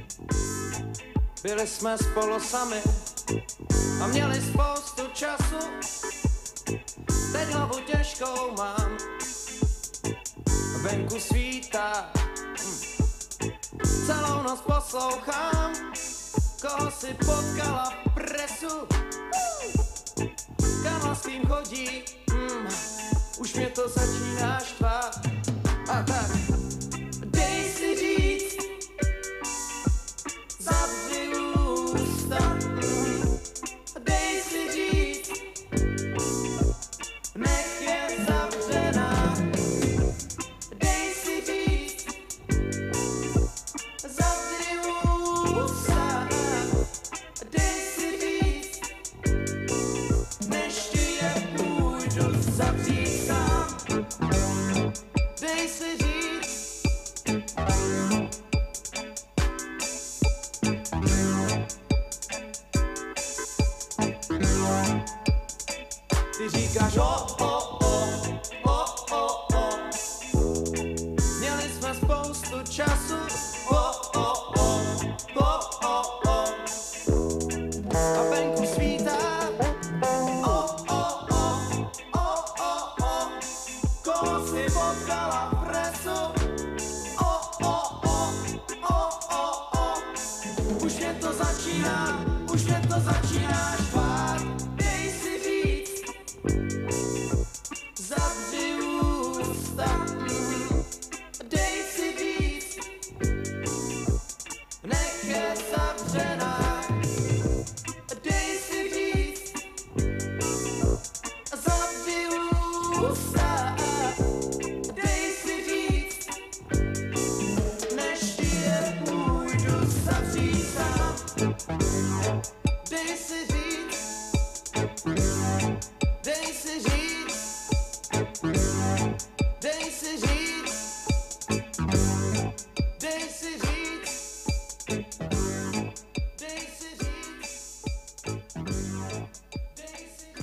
Byli jsme spolu sami a měli spoustu času. Teď hlavu těžkou mám, venku svítá. Celou noc poslouchám, koho si potkala v presu. Kam s tím chodí, mm, už mě to začíná štvát. A tak, dej si říct, zavři ústa, mm, dej si říct, nech je zavřená. Dej si říct, zavři ústa, dej si říct, než ti je půjdu zavřít sám. Dej si říct, ty říkáš o, o, o, o, o, o. Měli jsme spoustu času, o, o, o, o, o, o. A venku svítá, o, o, o, o, o, o. Koho si potkala v presu, o, o, o, o, o, o. Už mě to začíná, už mě to začíná štvát. Dej si říct, zavři ústa, mm, dej si říct, nech je zavřená. Dej si říct, zavři ústa, dej si říct, než ti je půjdu zavřít sám. Dej si říct, dej si říct, dej si říct, dej si říct, dej si říct, dej si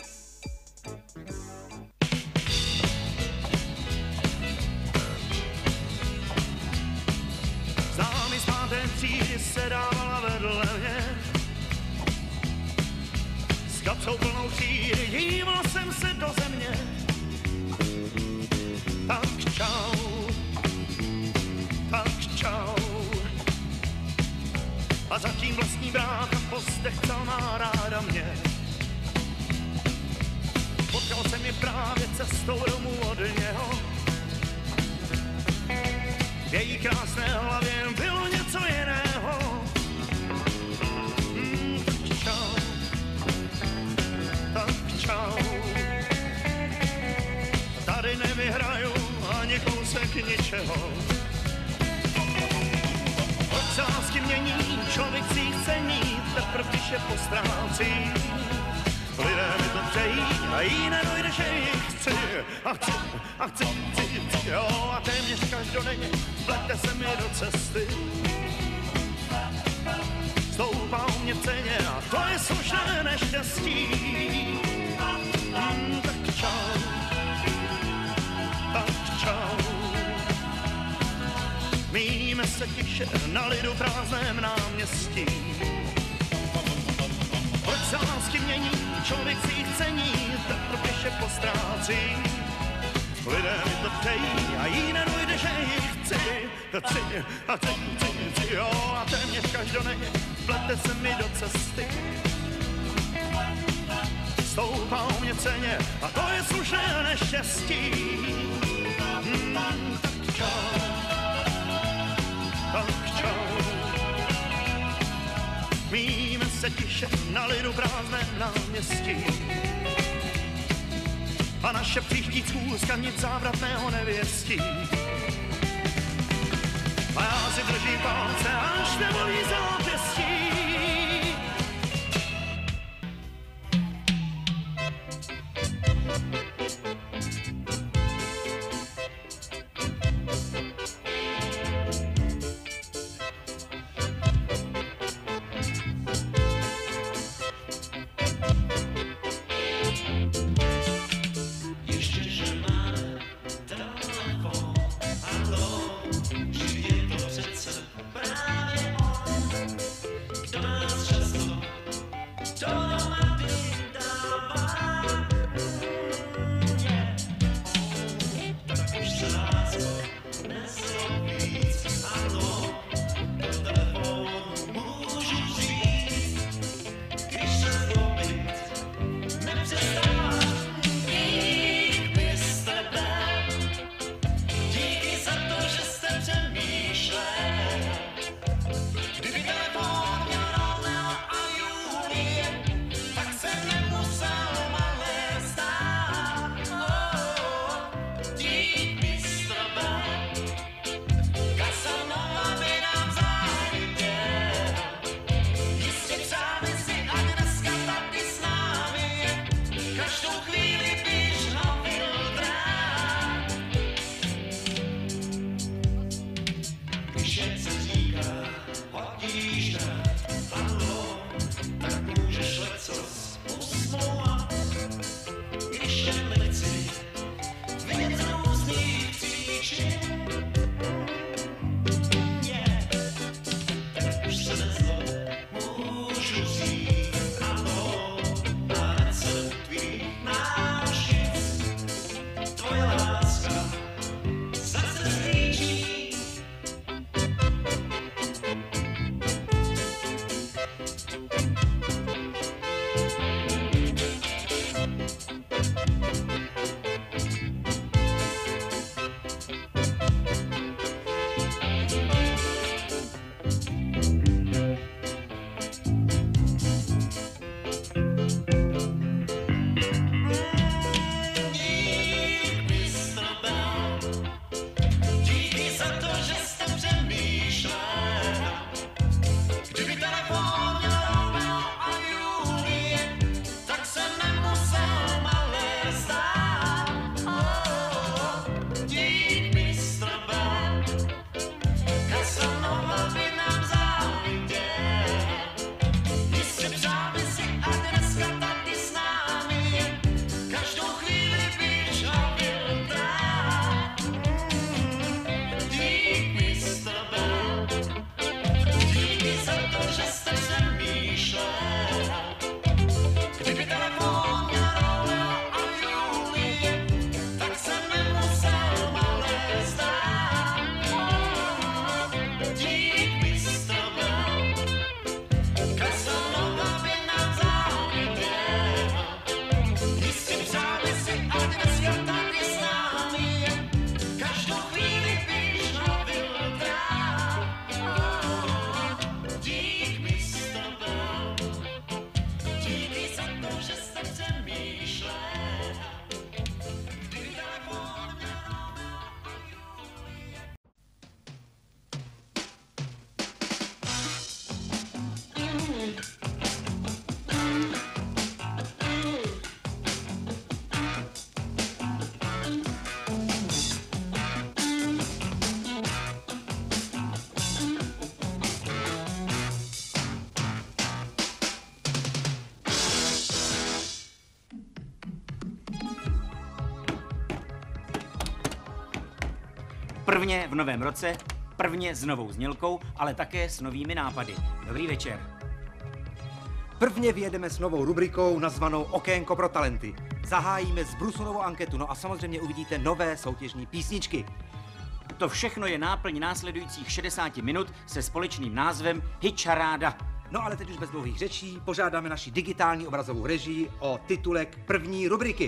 Známý z páté třídy se dávala vedle mě. S kapsou plnou třídy díval jsem se do země. Tak čau, tak čau. A zatím vlastní brácha postechcal má ráda mě. Potkal jsem je právě cestou domů od něho. V její krásné hlavě bylo něco jiného. Mm, tak čau, tak čau. Tady nevyhraju ani kousek ničeho. Proč se lásky mění, člověk si chce mít, teprv když je postrácí. Lidé mi to přejí a jí nedojde, že jich chci. A chci, a chci, chci, chci, jo, a téměř každodenně plete se mi do cesty. Stoupá u mě v ceně a to je slušné neštěstí. Mm, tak čau, tak čau. Míme se tiše na lidu prázdném náměstí. Proč se lásky mění, člověk si jich cení, teprv když je postrácí. Lidé mi to přejí a jí nedojde, že jich chci. Chci a chci, chci, chci, jo, a téměř každodenně plete se mi do cesty. Stoupá u mě ceně a to je slušné neštěstí. Hmm, tak čau, tak čau. Míme se tiše na lidu prázdném náměstí. A naše příští schůzka nic závratného nevěstí. A já si držím palce, až nebolí zápěstí. Prvně v novém roce, prvně s novou znělkou, ale také s novými nápady. Dobrý večer. Prvně vyjedeme s novou rubrikou nazvanou Okénko pro talenty. Zahájíme s Brusonovou anketu, no a samozřejmě uvidíte nové soutěžní písničky. To všechno je náplň následujících šedesáti minut se společným názvem Hitcharáda. No ale teď už bez dlouhých řečí požádáme naši digitální obrazovou režii o titulek první rubriky.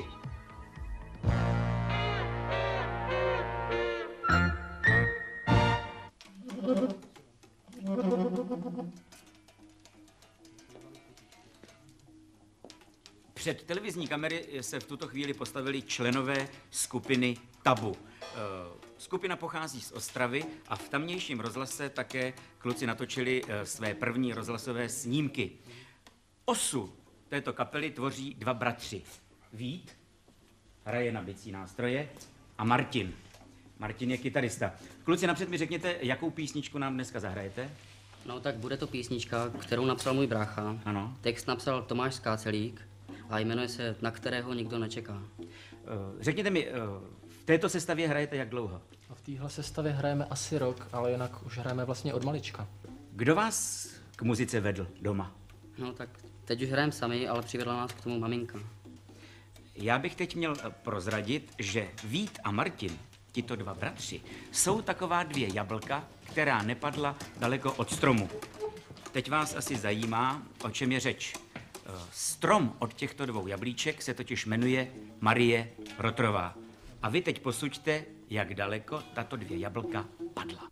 Před televizní kamery se v tuto chvíli postavili členové skupiny Tabu. Skupina pochází z Ostravy a v tamnějším rozhlase také kluci natočili své první rozhlasové snímky. Osu této kapely tvoří dva bratři. Vít hraje na bicí nástroje a Martin. Martin je kytarista. Kluci, napřed mi řekněte, jakou písničku nám dneska zahrajete? No tak bude to písnička, kterou napsal můj brácha. Ano. Text napsal Tomáš Skácelík a jmenuje se Na kterého nikdo nečeká. Řekněte mi, v této sestavě hrajete jak dlouho? V téhle sestavě hrajeme asi rok, ale jinak už hrajeme vlastně od malička. Kdo vás k muzice vedl doma? No tak teď už hrajeme sami, ale přivedla nás k tomu maminka. Já bych teď měl prozradit, že Vít a Martin, tito dva bratři, jsou taková dvě jablka, která nepadla daleko od stromu. Teď vás asi zajímá, o čem je řeč. Strom od těchto dvou jablíček se totiž jmenuje Marie Rotrová. A vy teď posuďte, jak daleko tato dvě jablka padla.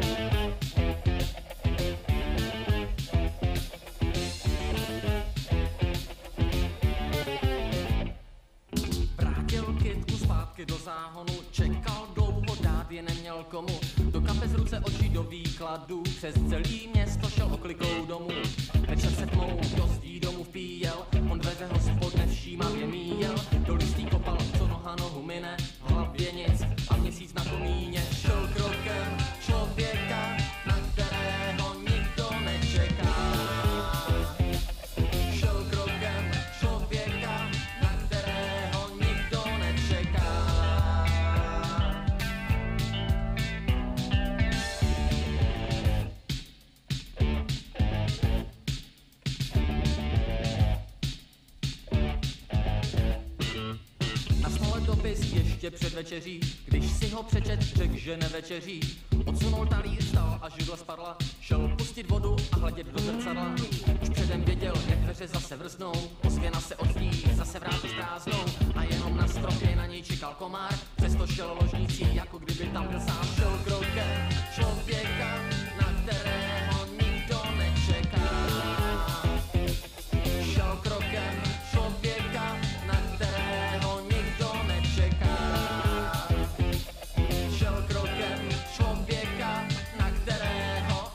Vrátil kytku zpátky do záhonu, čekal dlouho, dát je neměl komu. Do kapes ruce očí do výkladu, přes celý město šel oklikou domů. Večer se tmou do zdí domů vpíjel, on dveře hospod nevšímavě míjel. Do listí kopal, co noha nohu mine, v hlavě nic a měsíc na komíně. Šel krokem člověka, na kterého nikdo nečeká. Šel krokem člověka, na kterého nikdo nečeká. Dopis ještě před večeří, když si ho přečet, řekl, že nevečeří. Odsunul talíř, vstal a židle spadla, šel pustit vodu a hledět do zrcadla. Už předem věděl, jak dveře zase vrznou, ozvěna se odstí, zase vráty zpráznou. A jenom na stropě na něj čekal komár, přesto šel ložnicí, jako kdyby tam byl sám. Šel krokem člověka, na kterého nikdo nečeká. Šel krokem člověka, na kterého nikdo nečeká. Šel krokem člověka, na kterého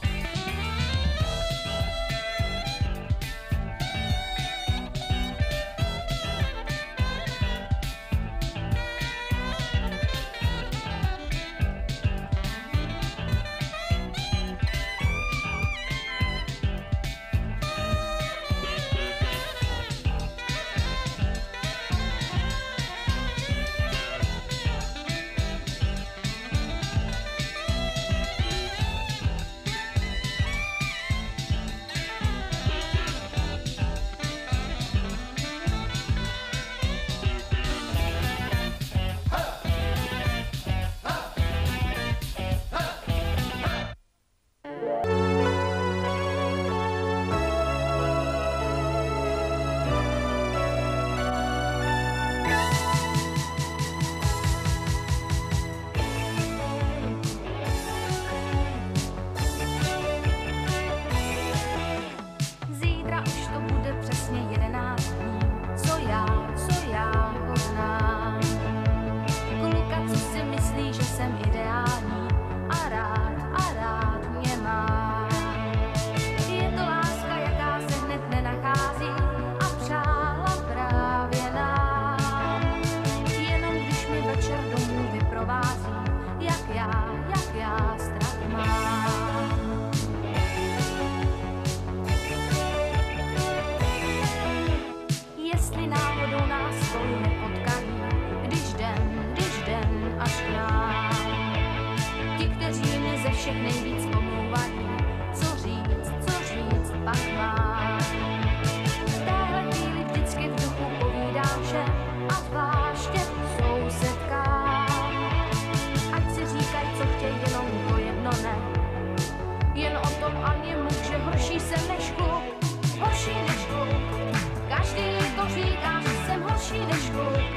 tom ani muž, že horší jsem než kluk, horší než kluk. Každý to říká, že jsem horší než kluk.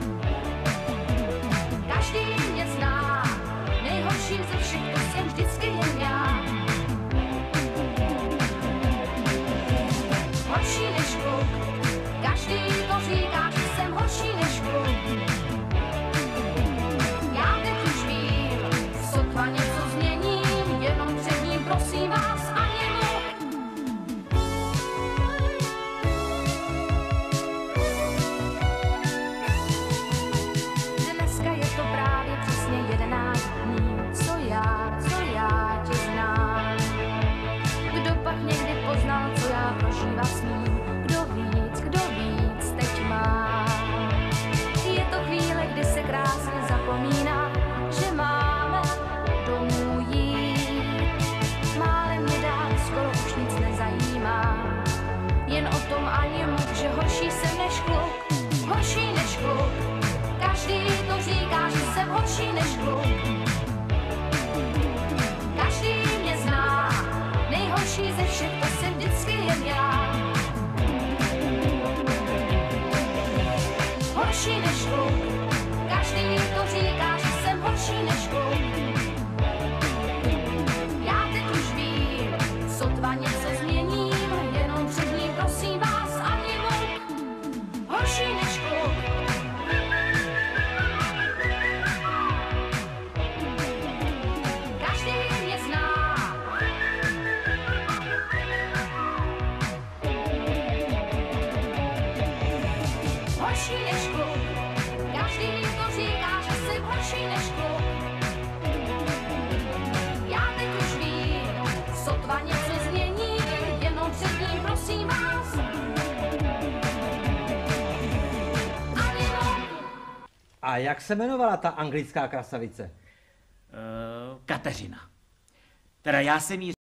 Každý mě zná, nejhorší ze všech, to jsem vždycky jen já. Horší než kluk, každý to říká, že jsem horší než kluk. Já teď už vím, sotva něco změním, jenom před ním prosím vás ani mluk. Dneska je to právě přesně jedenáct dní, co já, co já tě znám. Kdo pak někdy poznal, co já prožívat smím, kdo víc, kdo víc teď má. Je to chvíle, kdy se krásně zapomíná, že máme domů jít. Málem mě dál skoro už nic nezajímá, jen o tom ani mluv, že horší jsem než kluk, horší než kluk. Každý to říká, že jsem horší než kluk. Každý mě zná, nejhorší ze všech, to jsem vždycky jen já. Horší než kluk, každý to říká, že jsem horší než kluk. Já teď už vím, sotva něco změním, jenom před ním prosím vás ani mluk. Horší než kluk. Každý mě zná. Horší než kluk, každý to říká, že jsem horší než kluk. Já teď už vím, sotva něco změním, jenom před ním prosím vás. Ani mluk. A jak se jmenovala ta anglická krasavice? Uh, Kateřina. Teda já jsem jí